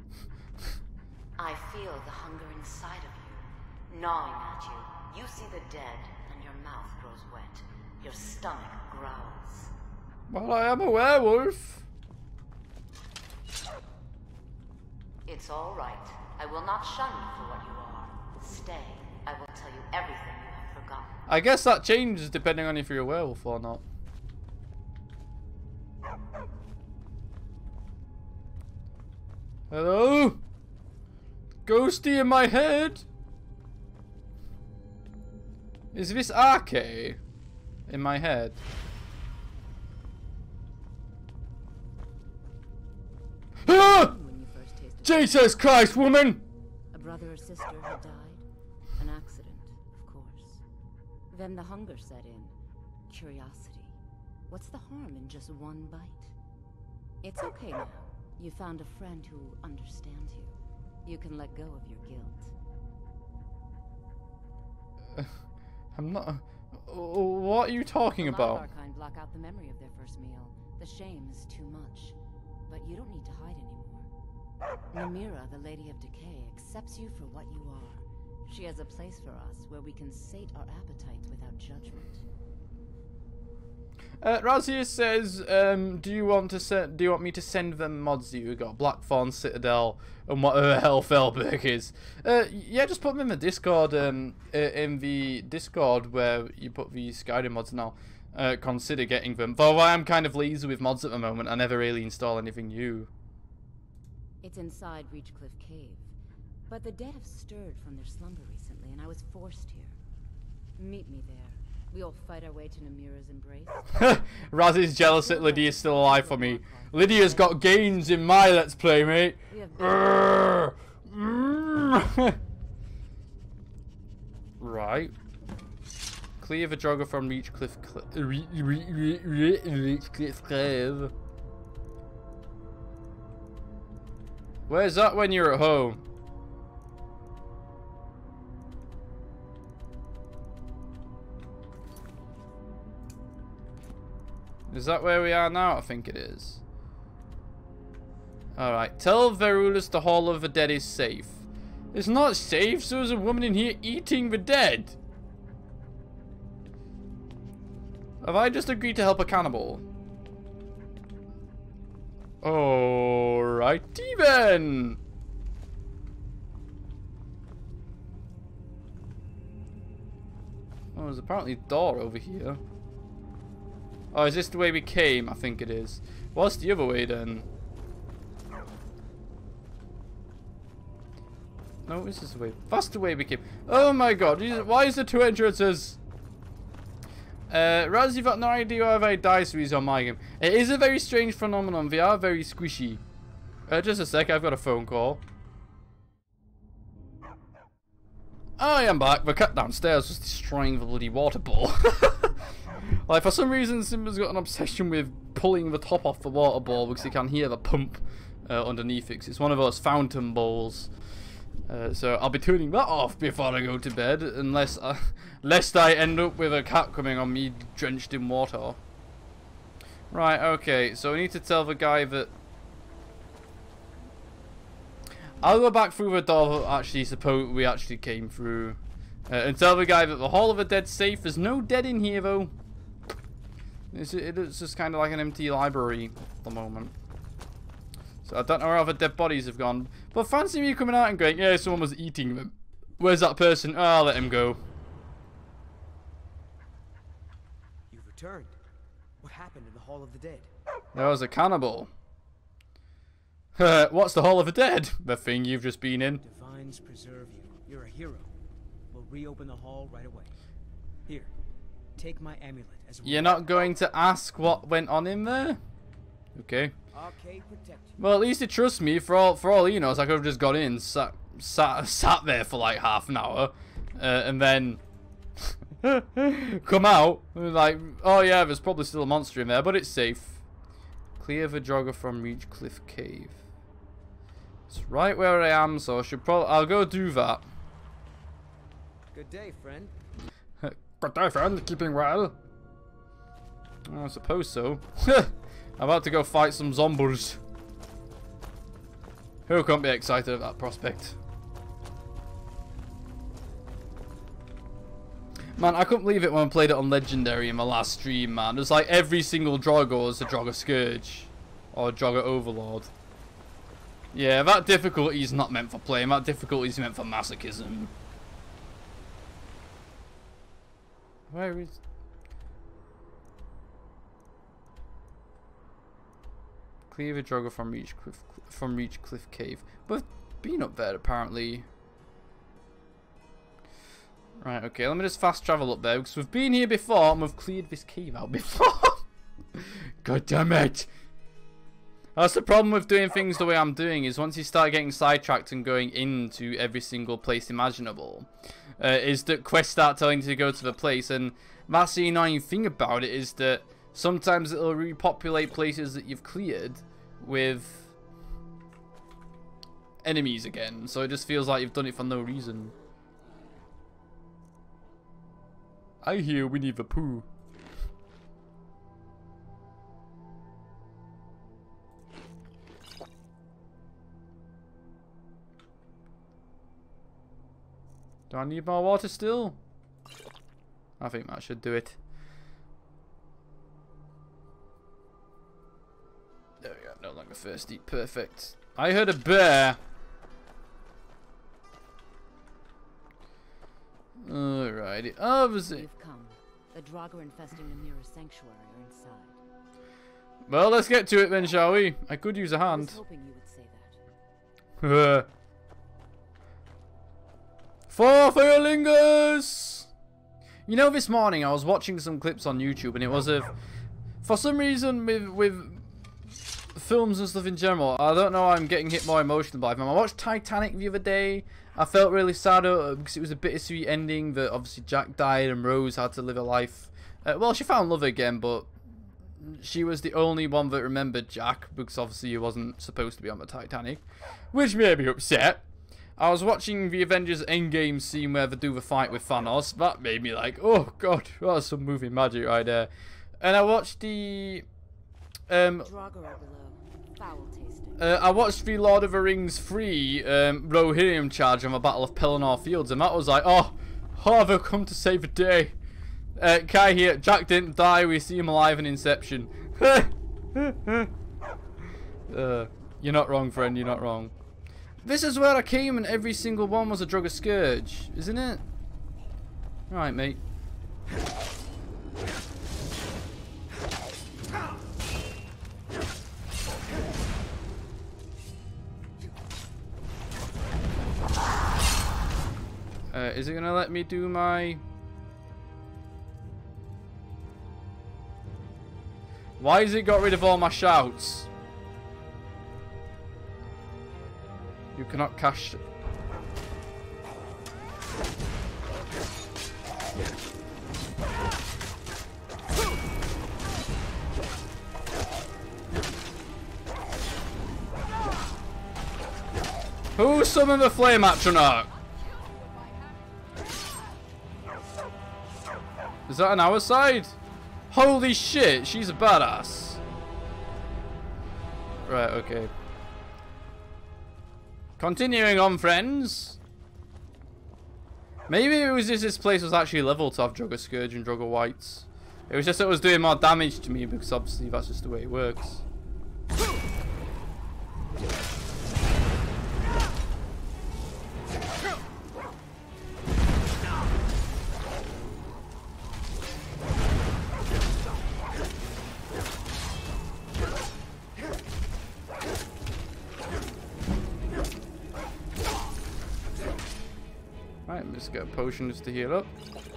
I feel the hunger inside of you, gnawing at you. You see the dead, and your mouth grows wet. Your stomach growls. Well, I am a werewolf. It's all right. I will not shun you for what you are. Stay. I will tell you everything you have forgotten. I guess that changes depending on if you're a werewolf or not. Hello? Ghosty in my head? Is this Arcade in my head? Ah! Jesus Christ, woman! A brother or sister had died. An accident, of course. Then the hunger set in. Curiosity. What's the harm in just one bite? It's okay now. You found a friend who understands you. You can let go of your guilt. Uh, I'm not... Uh, what are you talking a lot about? of our kind block out the memory of their first meal. The shame is too much. But you don't need to hide anymore. Namira, the Lady of Decay, accepts you for what you are. She has a place for us where we can sate our appetites without judgment. Uh, Razia says, um, "Do you want to send? Do you want me to send them mods that you got? Blackthorn, Citadel, and whatever hell Felberg is? Uh, yeah, just put them in the Discord. Um, uh, in the Discord where you put the Skyrim mods now. Uh, consider getting them. Though I am kind of lazy with mods at the moment. I never really install anything new. It's inside Reachcliff Cave, but the dead have stirred from their slumber recently, and I was forced here. Meet me there. We'll fight our way to Namira's embrace. Razi's jealous that Lydia's still alive for me. Lydia's got gains in my Let's Play, mate. Right. Clear the jogger from Reachcliff Reachcliff Cave. Where's that when you're at home? Is that where we are now? I think it is. Alright. Tell Verulus the Hall of the Dead is safe. It's not safe. So there's a woman in here eating the dead. Have I just agreed to help a cannibal? Alrighty then. Oh, there's apparently a door over here. Oh, is this the way we came? I think it is. What's the other way then? No, this is the way. That's the way we came. Oh my god, why is there two entrances? Uh, Raz, you've got no idea how I dice these on my game. It is a very strange phenomenon. They are very squishy. Uh, just a sec, I've got a phone call. I am back. The cat downstairs was destroying the bloody water ball. Like, for some reason, Simba's got an obsession with pulling the top off the water ball because he can hear the pump uh, underneath it. 'Cause it's one of those fountain bowls. Uh, so I'll be turning that off before I go to bed, unless I, lest I end up with a cat coming on me drenched in water. Right, okay, so I need to tell the guy that... I'll go back through the door that actually suppose we actually came through. Uh, and tell the guy that the Hall of the Dead's safe. There's no dead in here, though. It's, it's just kind of like an empty library at the moment. So I don't know where all the dead bodies have gone. But fancy me coming out and going, yeah, someone was eating them. Where's that person? Oh, I'll let him go. You've returned. What happened in the Hall of the Dead? There was a cannibal. What's the Hall of the Dead? The thing you've just been in. Divines preserve you. You're a hero. We'll reopen the hall right away. Here, take my amulet as a You're not going to ask what went on in there? Okay. Okay, protect you. Well, at least he trusts me. For all for all he knows, I could have just got in, sat sat sat there for like half an hour, uh, and then come out and like, oh yeah, there's probably still a monster in there, but it's safe. Clear the Draugr from Reach Cliff Cave. It's right where I am, so I should probably I'll go do that. Good day, friend. Good day, friend. Keeping well? I suppose so. I'm about to go fight some zombies. Who can't be excited at that prospect? Man, I couldn't believe it when I played it on Legendary in my last stream, man. It was like every single Draugr was a Draugr Scourge. Or a Draugr Overlord. Yeah, that difficulty is not meant for playing. That difficulty is meant for masochism. Where is... Clear the Draugr from Reach Cliff, from Reach Cliff Cave. We've been up there, apparently. Right, okay, let me just fast travel up there, because we've been here before, and we've cleared this cave out before. God damn it! That's the problem with doing things the way I'm doing, is once you start getting sidetracked and going into every single place imaginable, uh, is that quests start telling you to go to the place, and that's the annoying thing about it, is that sometimes it'll repopulate places that you've cleared with enemies again, so it just feels like you've done it for no reason. I hear Winnie the Pooh. Do I need more water still? I think that should do it. There we go, no longer thirsty. Perfect. I heard a bear. Alrighty. Oh, was it? You've come. The Draugr infesting the nearest sanctuary are inside. Well, let's get to it then, shall we? I could use a hand. I was hoping you would say that. For Firelingers! You know, this morning I was watching some clips on YouTube, and it was of, for some reason, with with films and stuff in general, I don't know, I'm getting hit more emotionally by them. I watched Titanic the other day. I felt really sad because it was a bittersweet ending that obviously Jack died and Rose had to live a life. Uh, well, she found love again, but she was the only one that remembered Jack because obviously he wasn't supposed to be on the Titanic, which made me upset. I was watching the Avengers Endgame scene where they do the fight with Thanos. That made me like, oh god, that's some movie magic right there. And I watched the um Draugr are below. Foul tasting. Uh, I watched the Lord of the Rings three um, Rohirrim charge on the Battle of Pelennor Fields, and that was like, oh, oh, they've come to save the day. Uh, Kai here, Jack didn't die, we see him alive in Inception. uh, you're not wrong, friend, you're not wrong. This is where I came and every single one was a Draugr Scourge, isn't it? Alright, mate. Uh, is it gonna let me do my... Why has it got rid of all my shouts? You cannot cash... Who summoned the flame atronach? Is that on our side? Holy shit, she's a badass. Right, okay. Continuing on, friends. Maybe it was just this place was actually level to have Drugger Scourge and Drugger Whites. It was just that it was doing more damage to me because obviously that's just the way it works. Right, let's get a potion just to heal up.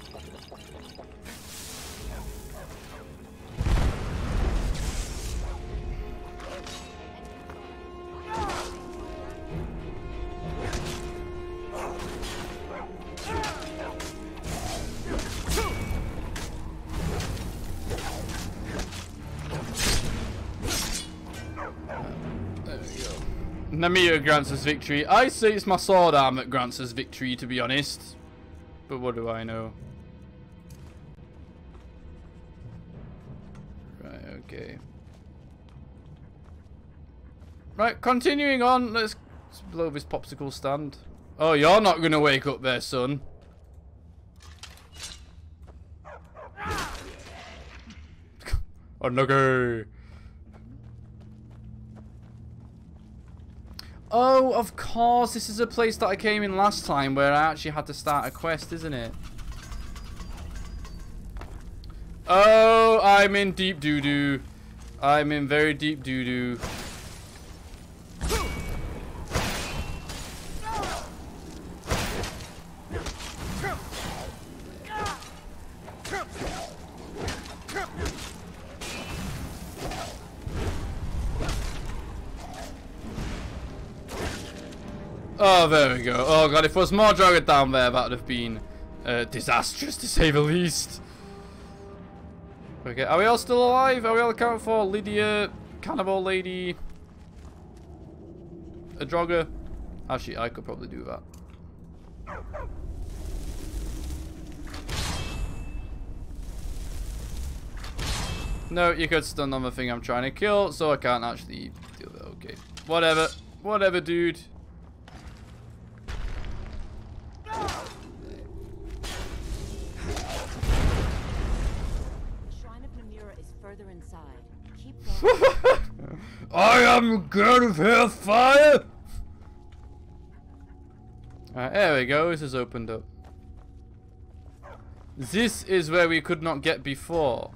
Namir grants us victory. I say it's my sword arm that grants us victory, to be honest. But what do I know? Right, okay. Right, continuing on. Let's, let's blow this popsicle stand. Oh, you're not going to wake up there, son. Oh, no. Oh, of course, this is a place that I came in last time where I actually had to start a quest, isn't it? Oh, I'm in deep doo-doo. I'm in very deep doo-doo. Oh, there we go. Oh god, if there was more dragon down there, that would have been uh, disastrous to say the least. Okay, are we all still alive? Are we all accounted for? Lydia, Cannibal Lady, a Draugr. Actually, I could probably do that. No, you could stun on the thing I'm trying to kill, so I can't actually deal with it. Okay, whatever. Whatever, dude. I am god of hellfire! Alright, there we go. This has opened up. This is where we could not get before.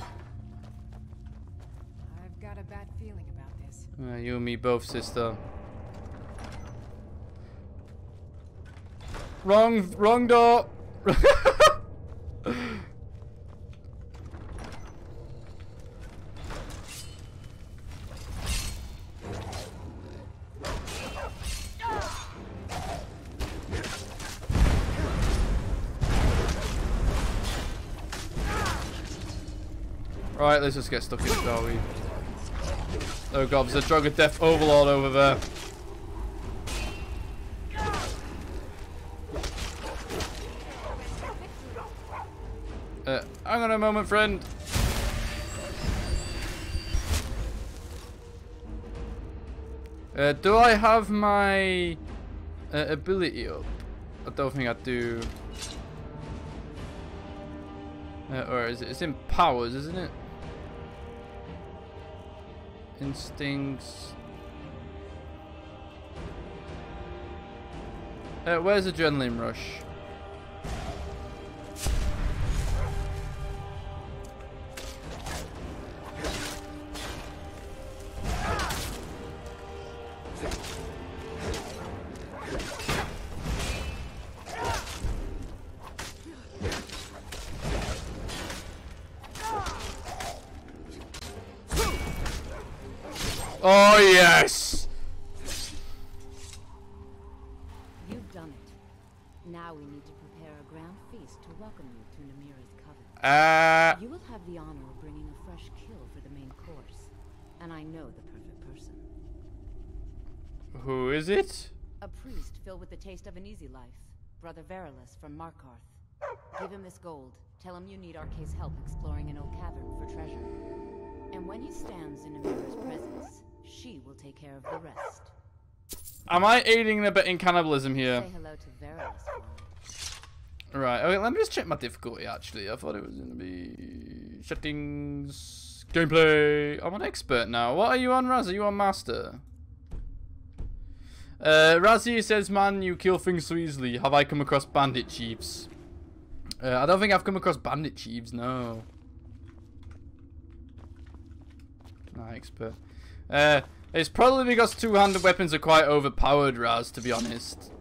I've got a bad feeling about this. Uh, you and me both, sister. Wrong, wrong door. Right, let's just get stuck in, shall we? Oh god, there's a Drug of Death Overlord over there. Uh, hang on a moment, friend. Uh, do I have my uh, ability up? I don't think I do. Uh, or is it? It's in powers, isn't it? Instincts. Uh, where's Adrenaline Rush? Oh yes! You've done it. Now we need to prepare a grand feast to welcome you to Namira's coven. Uh, you will have the honor of bringing a fresh kill for the main course, and I know the perfect person. Who is it? A priest filled with the taste of an easy life. Brother Verilus from Markarth. Give him this gold. Tell him you need Arcae's help exploring an old cavern for treasure. And when he stands in Amira's presence, she will take care of the rest. Am I aiding and abetting cannibalism here? Say hello to Verilus. Right, okay, let me just check my difficulty actually. I thought it was gonna be settings, gameplay. I'm an expert now. What are you on, Raz? Are you on master? Uh, Razzie says, man, you kill things so easily. Have I come across bandit chiefs? Uh, I don't think I've come across bandit chiefs, no. Nah, expert. Uh, it's probably because two-handed weapons are quite overpowered, Raz, to be honest.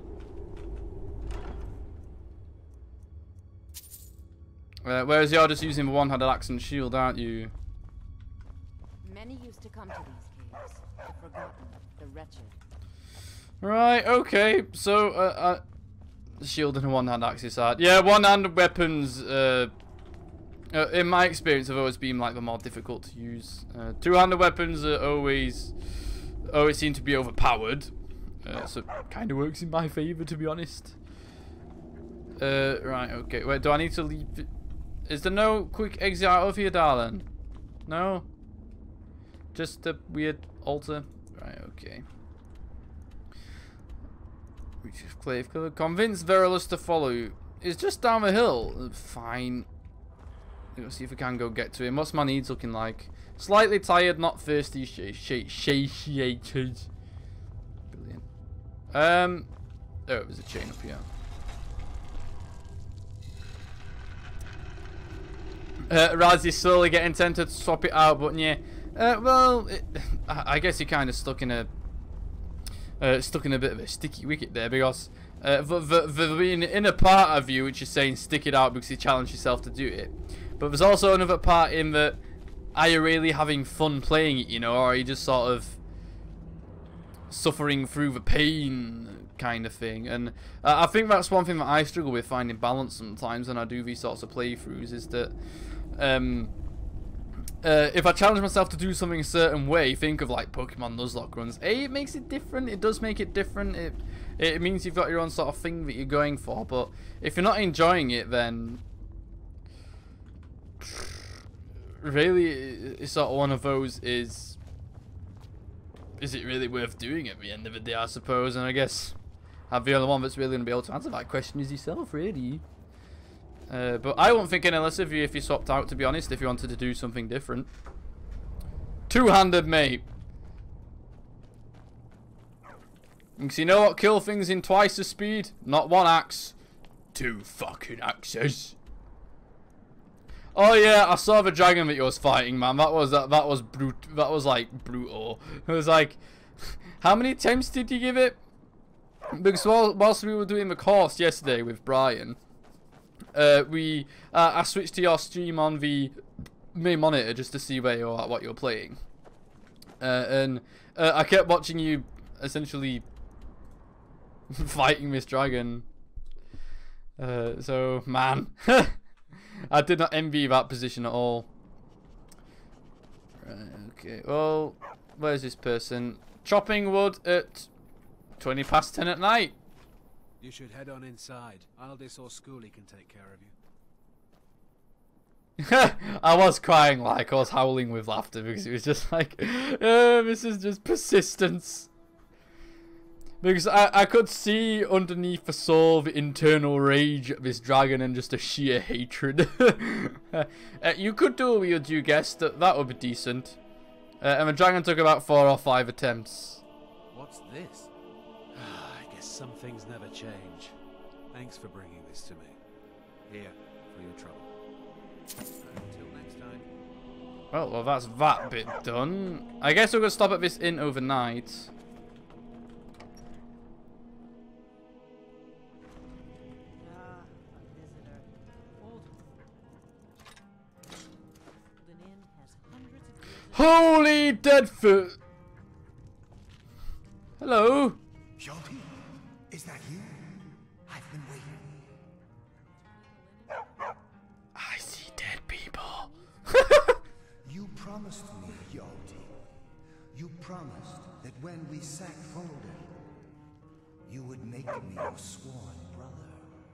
Uh, whereas you're just using the one-handed axe and shield, aren't you? Many used to come to these caves. The forgotten, the wretched. Right, okay. So, uh, uh shield and a one-handed axe is hard. Yeah, one-handed weapons, uh, uh, in my experience, have always been like the more difficult to use. Uh, two-handed weapons are always, always seem to be overpowered. Uh, so, it kind of works in my favor, to be honest. Uh, right, okay. Wait, do I need to leave? Is there no quick exit out of here, darling? No? Just a weird altar? Right, okay. Reach Clave. Convince Verilus to follow you. It's just down the hill. Fine. Let's see if we can go get to him. What's my needs looking like? Slightly tired, not thirsty, satiated. Brilliant. Um. Oh, there's a chain up here. Uh, Raz is slowly getting tempted to swap it out, but yeah. Uh, well, it, I guess you're kind of stuck in a uh, stuck in a bit of a sticky wicket there, because uh, the, the, the inner part of you which is saying stick it out because you challenge yourself to do it, but there's also another part in that, are you really having fun playing it, you know, or are you just sort of suffering through the pain kind of thing? And uh, I think that's one thing that I struggle with, finding balance sometimes when I do these sorts of playthroughs, is that um, uh, if I challenge myself to do something a certain way, think of like Pokemon Nuzlocke runs, A, it makes it different, it does make it different, it, it means you've got your own sort of thing that you're going for, but if you're not enjoying it, then really it's sort of one of those, is is it really worth doing at the end of the day, I suppose? And I guess I'm the only one that's really going to be able to answer that question is yourself, really. Uh, but I won't think any less of you if you swapped out, to be honest, if you wanted to do something different. Two-handed, mate. Because you know what kill things in twice the speed? Not one axe. Two fucking axes. Oh yeah, I saw the dragon that you was fighting, man. That was that. That was brute. That was like brutal. It was like, how many attempts did you give it? Because while, whilst we were doing the course yesterday with Brian, uh, we uh, I switched to your stream on the main monitor just to see where you're at, what you're playing, uh, and uh, I kept watching you essentially fighting this dragon. Uh, so man. I did not envy that position at all. Right, okay. Well, where's this person? Chopping wood at twenty past ten at night. You should head on inside. Aldis or Schoolie can take care of you. I was crying, like I was howling with laughter, because it was just like, uh, this is just persistence. Because I, I could see underneath the soul the internal rage of this dragon and just a sheer hatred. uh, you could do a weird, you guessed, that, that would be decent. Uh, and the dragon took about four or five attempts. What's this? I guess some things never change. Thanks for bringing this to me. Here, for your trouble. Until next time. Well, well, that's that bit done. I guess we're going to stop at this inn overnight. Holy Deadfoot! Hello? Shelty, is that you? I've been waiting. I see dead people. You promised me, Yalti. You promised that when we sacked Folden, you would make me your sworn brother.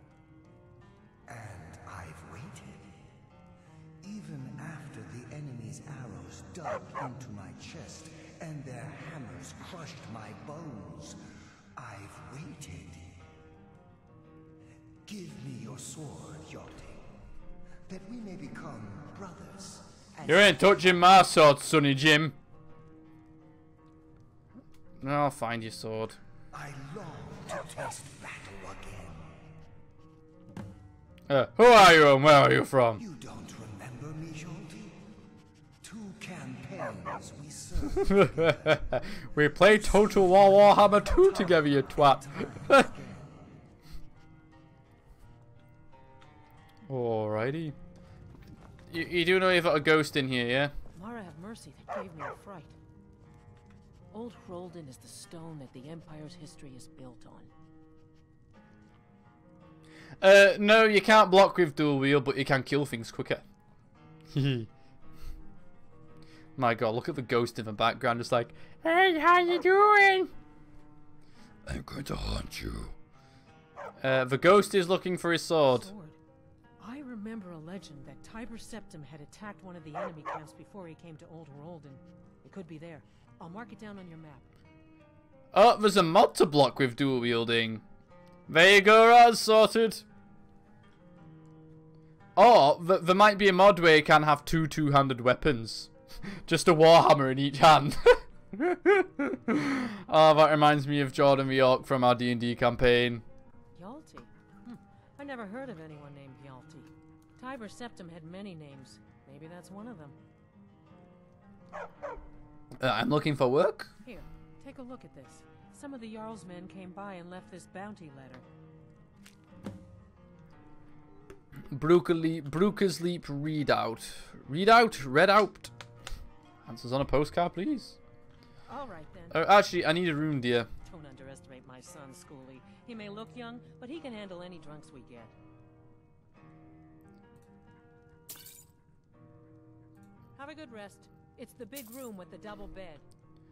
And I've waited. Even after the enemy's arrows dug into my chest and their hammers crushed my bones, I've waited. Give me your sword, Yachting, that we may become brothers. You ain't touching my sword, Sonny Jim. I'll find your sword. I long to taste battle again. Uh, who are you and where are you from? You don't remember me, Jolty? Two campaigns we served. We played Total War Warhammer two together, you twat. Alrighty. You, you do know you've got a ghost in here, yeah? Mara have mercy, that gave me a fright. Old Hroldan is the stone that the Empire's history is built on. Uh, no, you can't block with dual wield, but you can kill things quicker. My god, look at the ghost in the background, just like, hey, how you doing? I'm going to haunt you. Uh, the ghost is looking for his sword. sword. I remember a legend that Tiber Septim had attacked one of the enemy camps before he came to Old Hroldan. It could be there. I'll mark it down on your map. Oh, there's a mod to block with dual wielding. There you go, Raz, sorted. Or, th there might be a mod where you can have two two-handed weapons. Just a warhammer in each hand. Oh, that reminds me of Jordan the Orc from our D and D campaign. Yalti? Hm. I never heard of anyone named Yalti. Tiber Septim had many names. Maybe that's one of them. Uh, I'm looking for work. Here, take a look at this. Some of the Jarl's men came by and left this bounty letter. Brooker's Leap readout. Readout? Read out. Answers on a postcard, please. All right, then. Oh, actually, I need a room, dear. Don't underestimate my son, Schoolie. He may look young, but he can handle any drunks we get. Have a good rest. It's the big room with the double bed.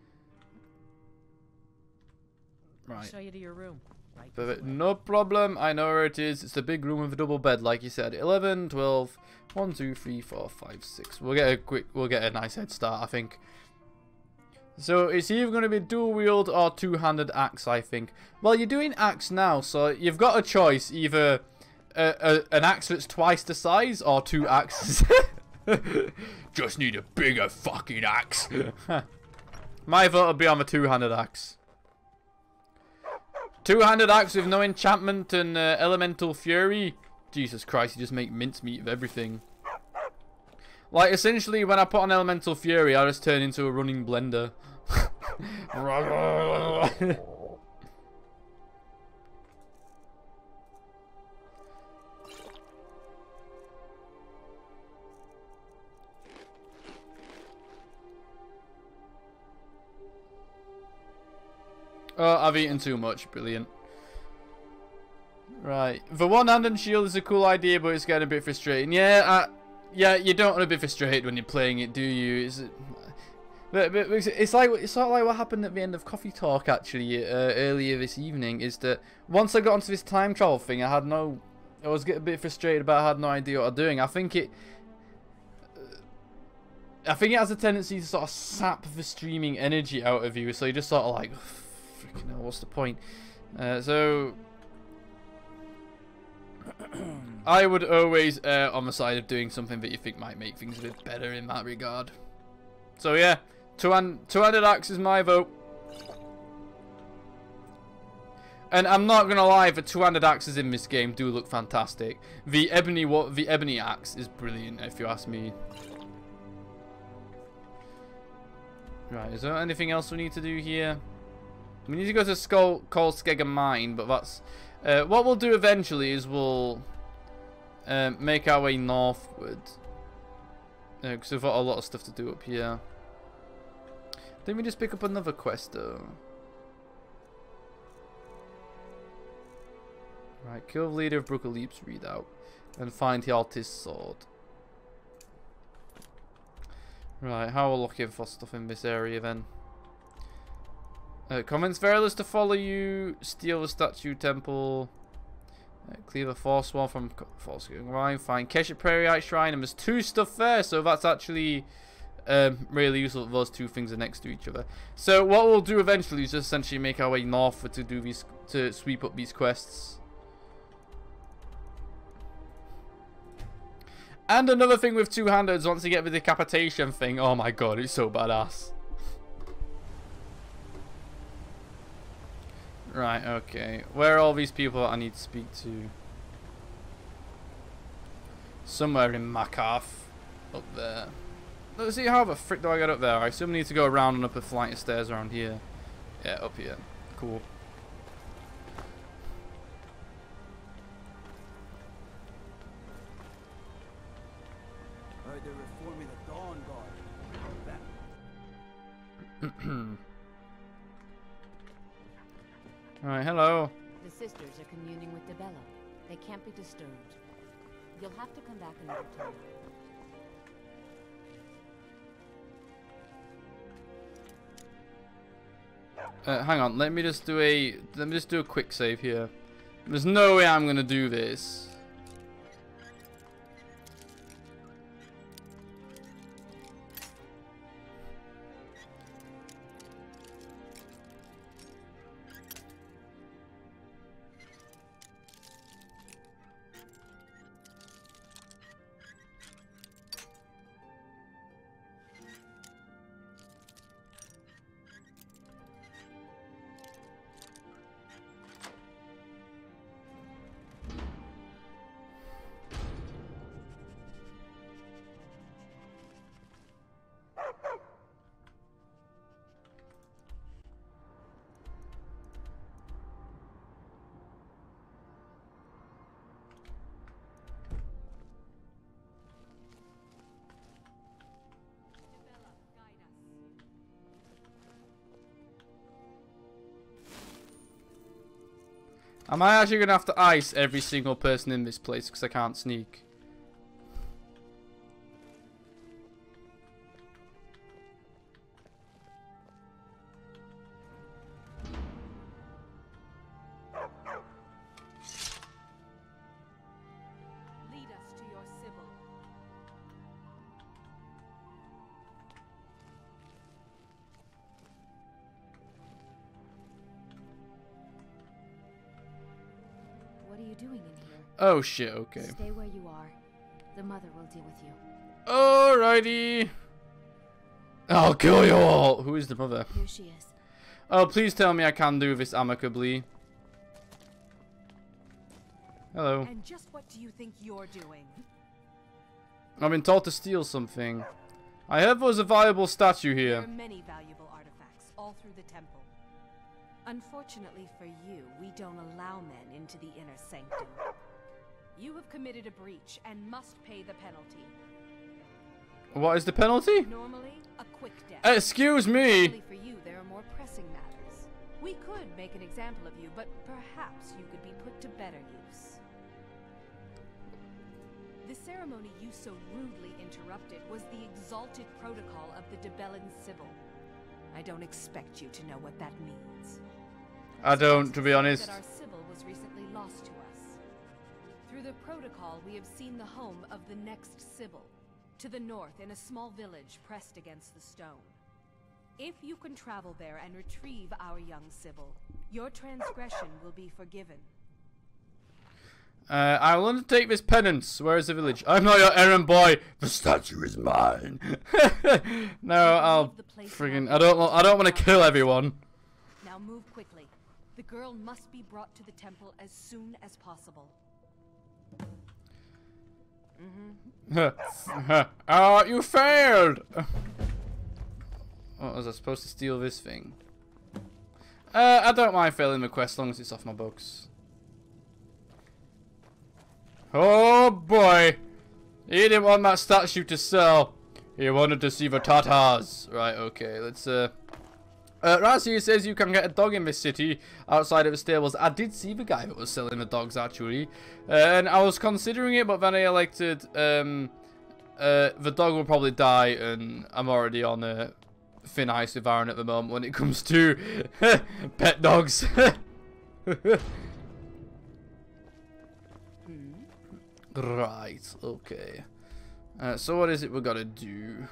Right. I'll show you to your room. Right. Perfect. No problem. I know where it is. It's the big room with a double bed, like you said. eleven, twelve, one, two, three, four, five, six. We'll get a quick, we'll get a nice head start, I think. So it's either going to be dual wield or two-handed axe, I think. Well, you're doing axe now, so you've got a choice. Either a, a, an axe that's twice the size or two axes. Just need a bigger fucking axe. My vote would be on the two-handed axe. Two-handed axe with no enchantment and uh, elemental fury. Jesus Christ, you just make mincemeat of everything. Like, essentially, when I put on elemental fury, I just turn into a running blender. Oh, I've eaten too much. Brilliant. Right. The one-handed shield is a cool idea, but it's getting a bit frustrating. Yeah, I, yeah, you don't want to be frustrated when you're playing it, do you? It's, but, but it's like it's sort of like what happened at the end of Coffee Talk, actually, uh, earlier this evening, is that once I got onto this time travel thing, I had no... I was getting a bit frustrated about I had no idea what I'm doing. I think it... I think it has a tendency to sort of sap the streaming energy out of you, so you just sort of like... Freaking hell, what's the point? Uh, so... I would always err on the side of doing something that you think might make things a bit better in that regard. So yeah, two-hand, two-handed axe is my vote. And I'm not gonna lie, the two-handed axes in this game do look fantastic. The ebony what the ebony axe is brilliant, if you ask me. Right, is there anything else we need to do here? We need to go to Skull Kolskegger Mine, but that's uh, what we'll do eventually is we'll uh, make our way northward. Because uh, we've got a lot of stuff to do up here. Didn't we just pick up another quest though? Right, kill the leader of Brooker Leap's readout and find the artist's sword. Right, how are we looking for stuff in this area then? Uh, convince Verilus to follow you. Steal the statue temple. Uh, clear the force wall from force line. Find Kesha Prairieite Shrine. And there's two stuff there, so that's actually um, really useful. Those two things are next to each other. So what we'll do eventually is just essentially make our way north to do these, to sweep up these quests. And another thing with two-handeds, once you get the decapitation thing, oh my god, it's so badass. Right, okay. Where are all these people I need to speak to? Somewhere in Makarth. Up there. Let's see, how the frick do I get up there? I assume I need to go around and up a flight of stairs around here. Yeah, up here. Cool. Heard they're reforming the Dawn Guard. Alright, hello. The sisters are communing with Debella. They can't be disturbed. You'll have to come back another time. Uh, hang on, let me just do a let me just do a quick save here. There's no way I'm gonna do this. Am I actually going to have to ice every single person in this place because I can't sneak? Lead us to your Sibyl. What are you doing in here? Oh shit, okay. Stay where you are. The mother will deal with you. Alrighty. I'll kill you all. Who is the mother? Here she is. Oh, please tell me I can do this amicably. Hello. And just what do you think you're doing? I've been told to steal something. I heard there was a valuable statue There here. are many valuable artifacts all through the temple. Unfortunately for you, we don't allow men into the inner sanctum. You have committed a breach and must pay the penalty. What is the penalty? Normally, a quick death. Excuse me. Only for you, there are more pressing matters. We could make an example of you, but perhaps you could be put to better use. The ceremony you so rudely interrupted was the exalted protocol of the Debellan Sibyl. I don't expect you to know what that means. I don't, to be honest. That our Sibyl was recently lost to us. Through the protocol, we have seen the home of the next Sibyl, to the north in a small village pressed against the stone. If you can travel there and retrieve our young Sibyl, your transgression will be forgiven. Uh, I will undertake this penance. Where is the village? I'm not your errand boy. The statue is mine. No, I'll friggin' I don't. I don't want to kill everyone. Now move quickly. The girl must be brought to the temple as soon as possible. Mm-hmm. Oh, you failed. What was I supposed to steal this thing? Uh, I don't mind failing the quest as long as it's off my books. Oh boy! He didn't want that statue to sell. He wanted to see the Tatars. Right, okay, let's uh... Uh, Razzie says you can get a dog in this city outside of the stables. I did see the guy that was selling the dogs, actually. Uh, and I was considering it, but then I elected... Um, uh, the dog will probably die, and I'm already on a thin ice with Aaron at the moment when it comes to pet dogs. Right, okay. Uh, so what is it we're gonna do?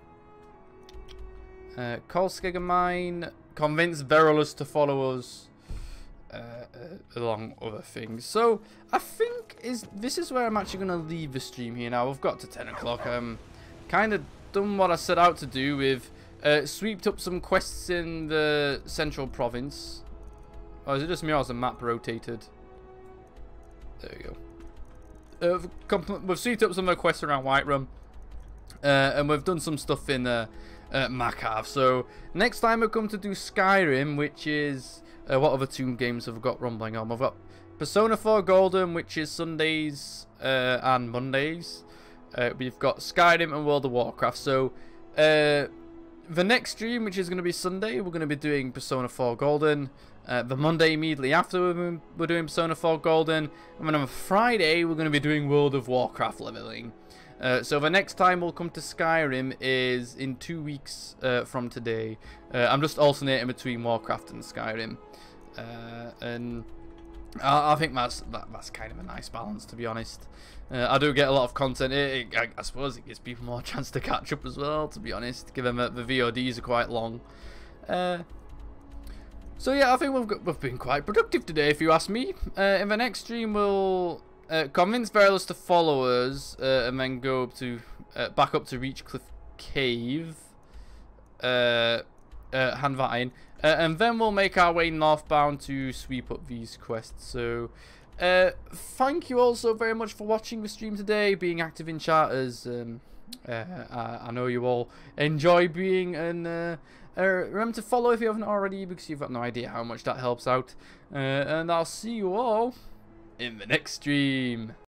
Uh, call Skegamine, convince Verulus to follow us, uh, uh, along other things. So I think is this is where I'm actually gonna leave the stream here now. We've got to ten o'clock. Um, kind of done what I set out to do with uh, sweeped up some quests in the central province. Or is it just me or has the map rotated? There we go. Uh, we've sweeped up some of the quests around Whiterun, uh, and we've done some stuff in uh, uh, Macav. So next time we come to do Skyrim, which is uh, what other two games have we got rumbling on? We've got Persona four Golden, which is Sundays uh, and Mondays. Uh, we've got Skyrim and World of Warcraft. So uh, the next stream, which is going to be Sunday, we're going to be doing Persona four Golden. Uh, the Monday immediately after we're doing Persona four Golden, and then on Friday we're going to be doing World of Warcraft leveling. Uh, so the next time we'll come to Skyrim is in two weeks uh, from today. Uh, I'm just alternating between Warcraft and Skyrim, uh, and I, I think that's that, that's kind of a nice balance, to be honest. Uh, I do get a lot of content. It, it, I, I suppose it gives people more chance to catch up as well, to be honest, given that the V O Ds are quite long. Uh, So yeah, I think we've got, we've been quite productive today, if you ask me. Uh, in the next stream, we'll uh, convince Verulus to follow us, uh, and then go up to uh, back up to Reachcliff Cave, uh, uh, Hanvain, uh, and then we'll make our way northbound to sweep up these quests. So, uh, thank you all so very much for watching the stream today, being active in chat, as um, uh, I, I know you all enjoy being an. Uh, Uh, remember to follow if you haven't already, because you've got no idea how much that helps out. Uh, and I'll see you all in the next stream.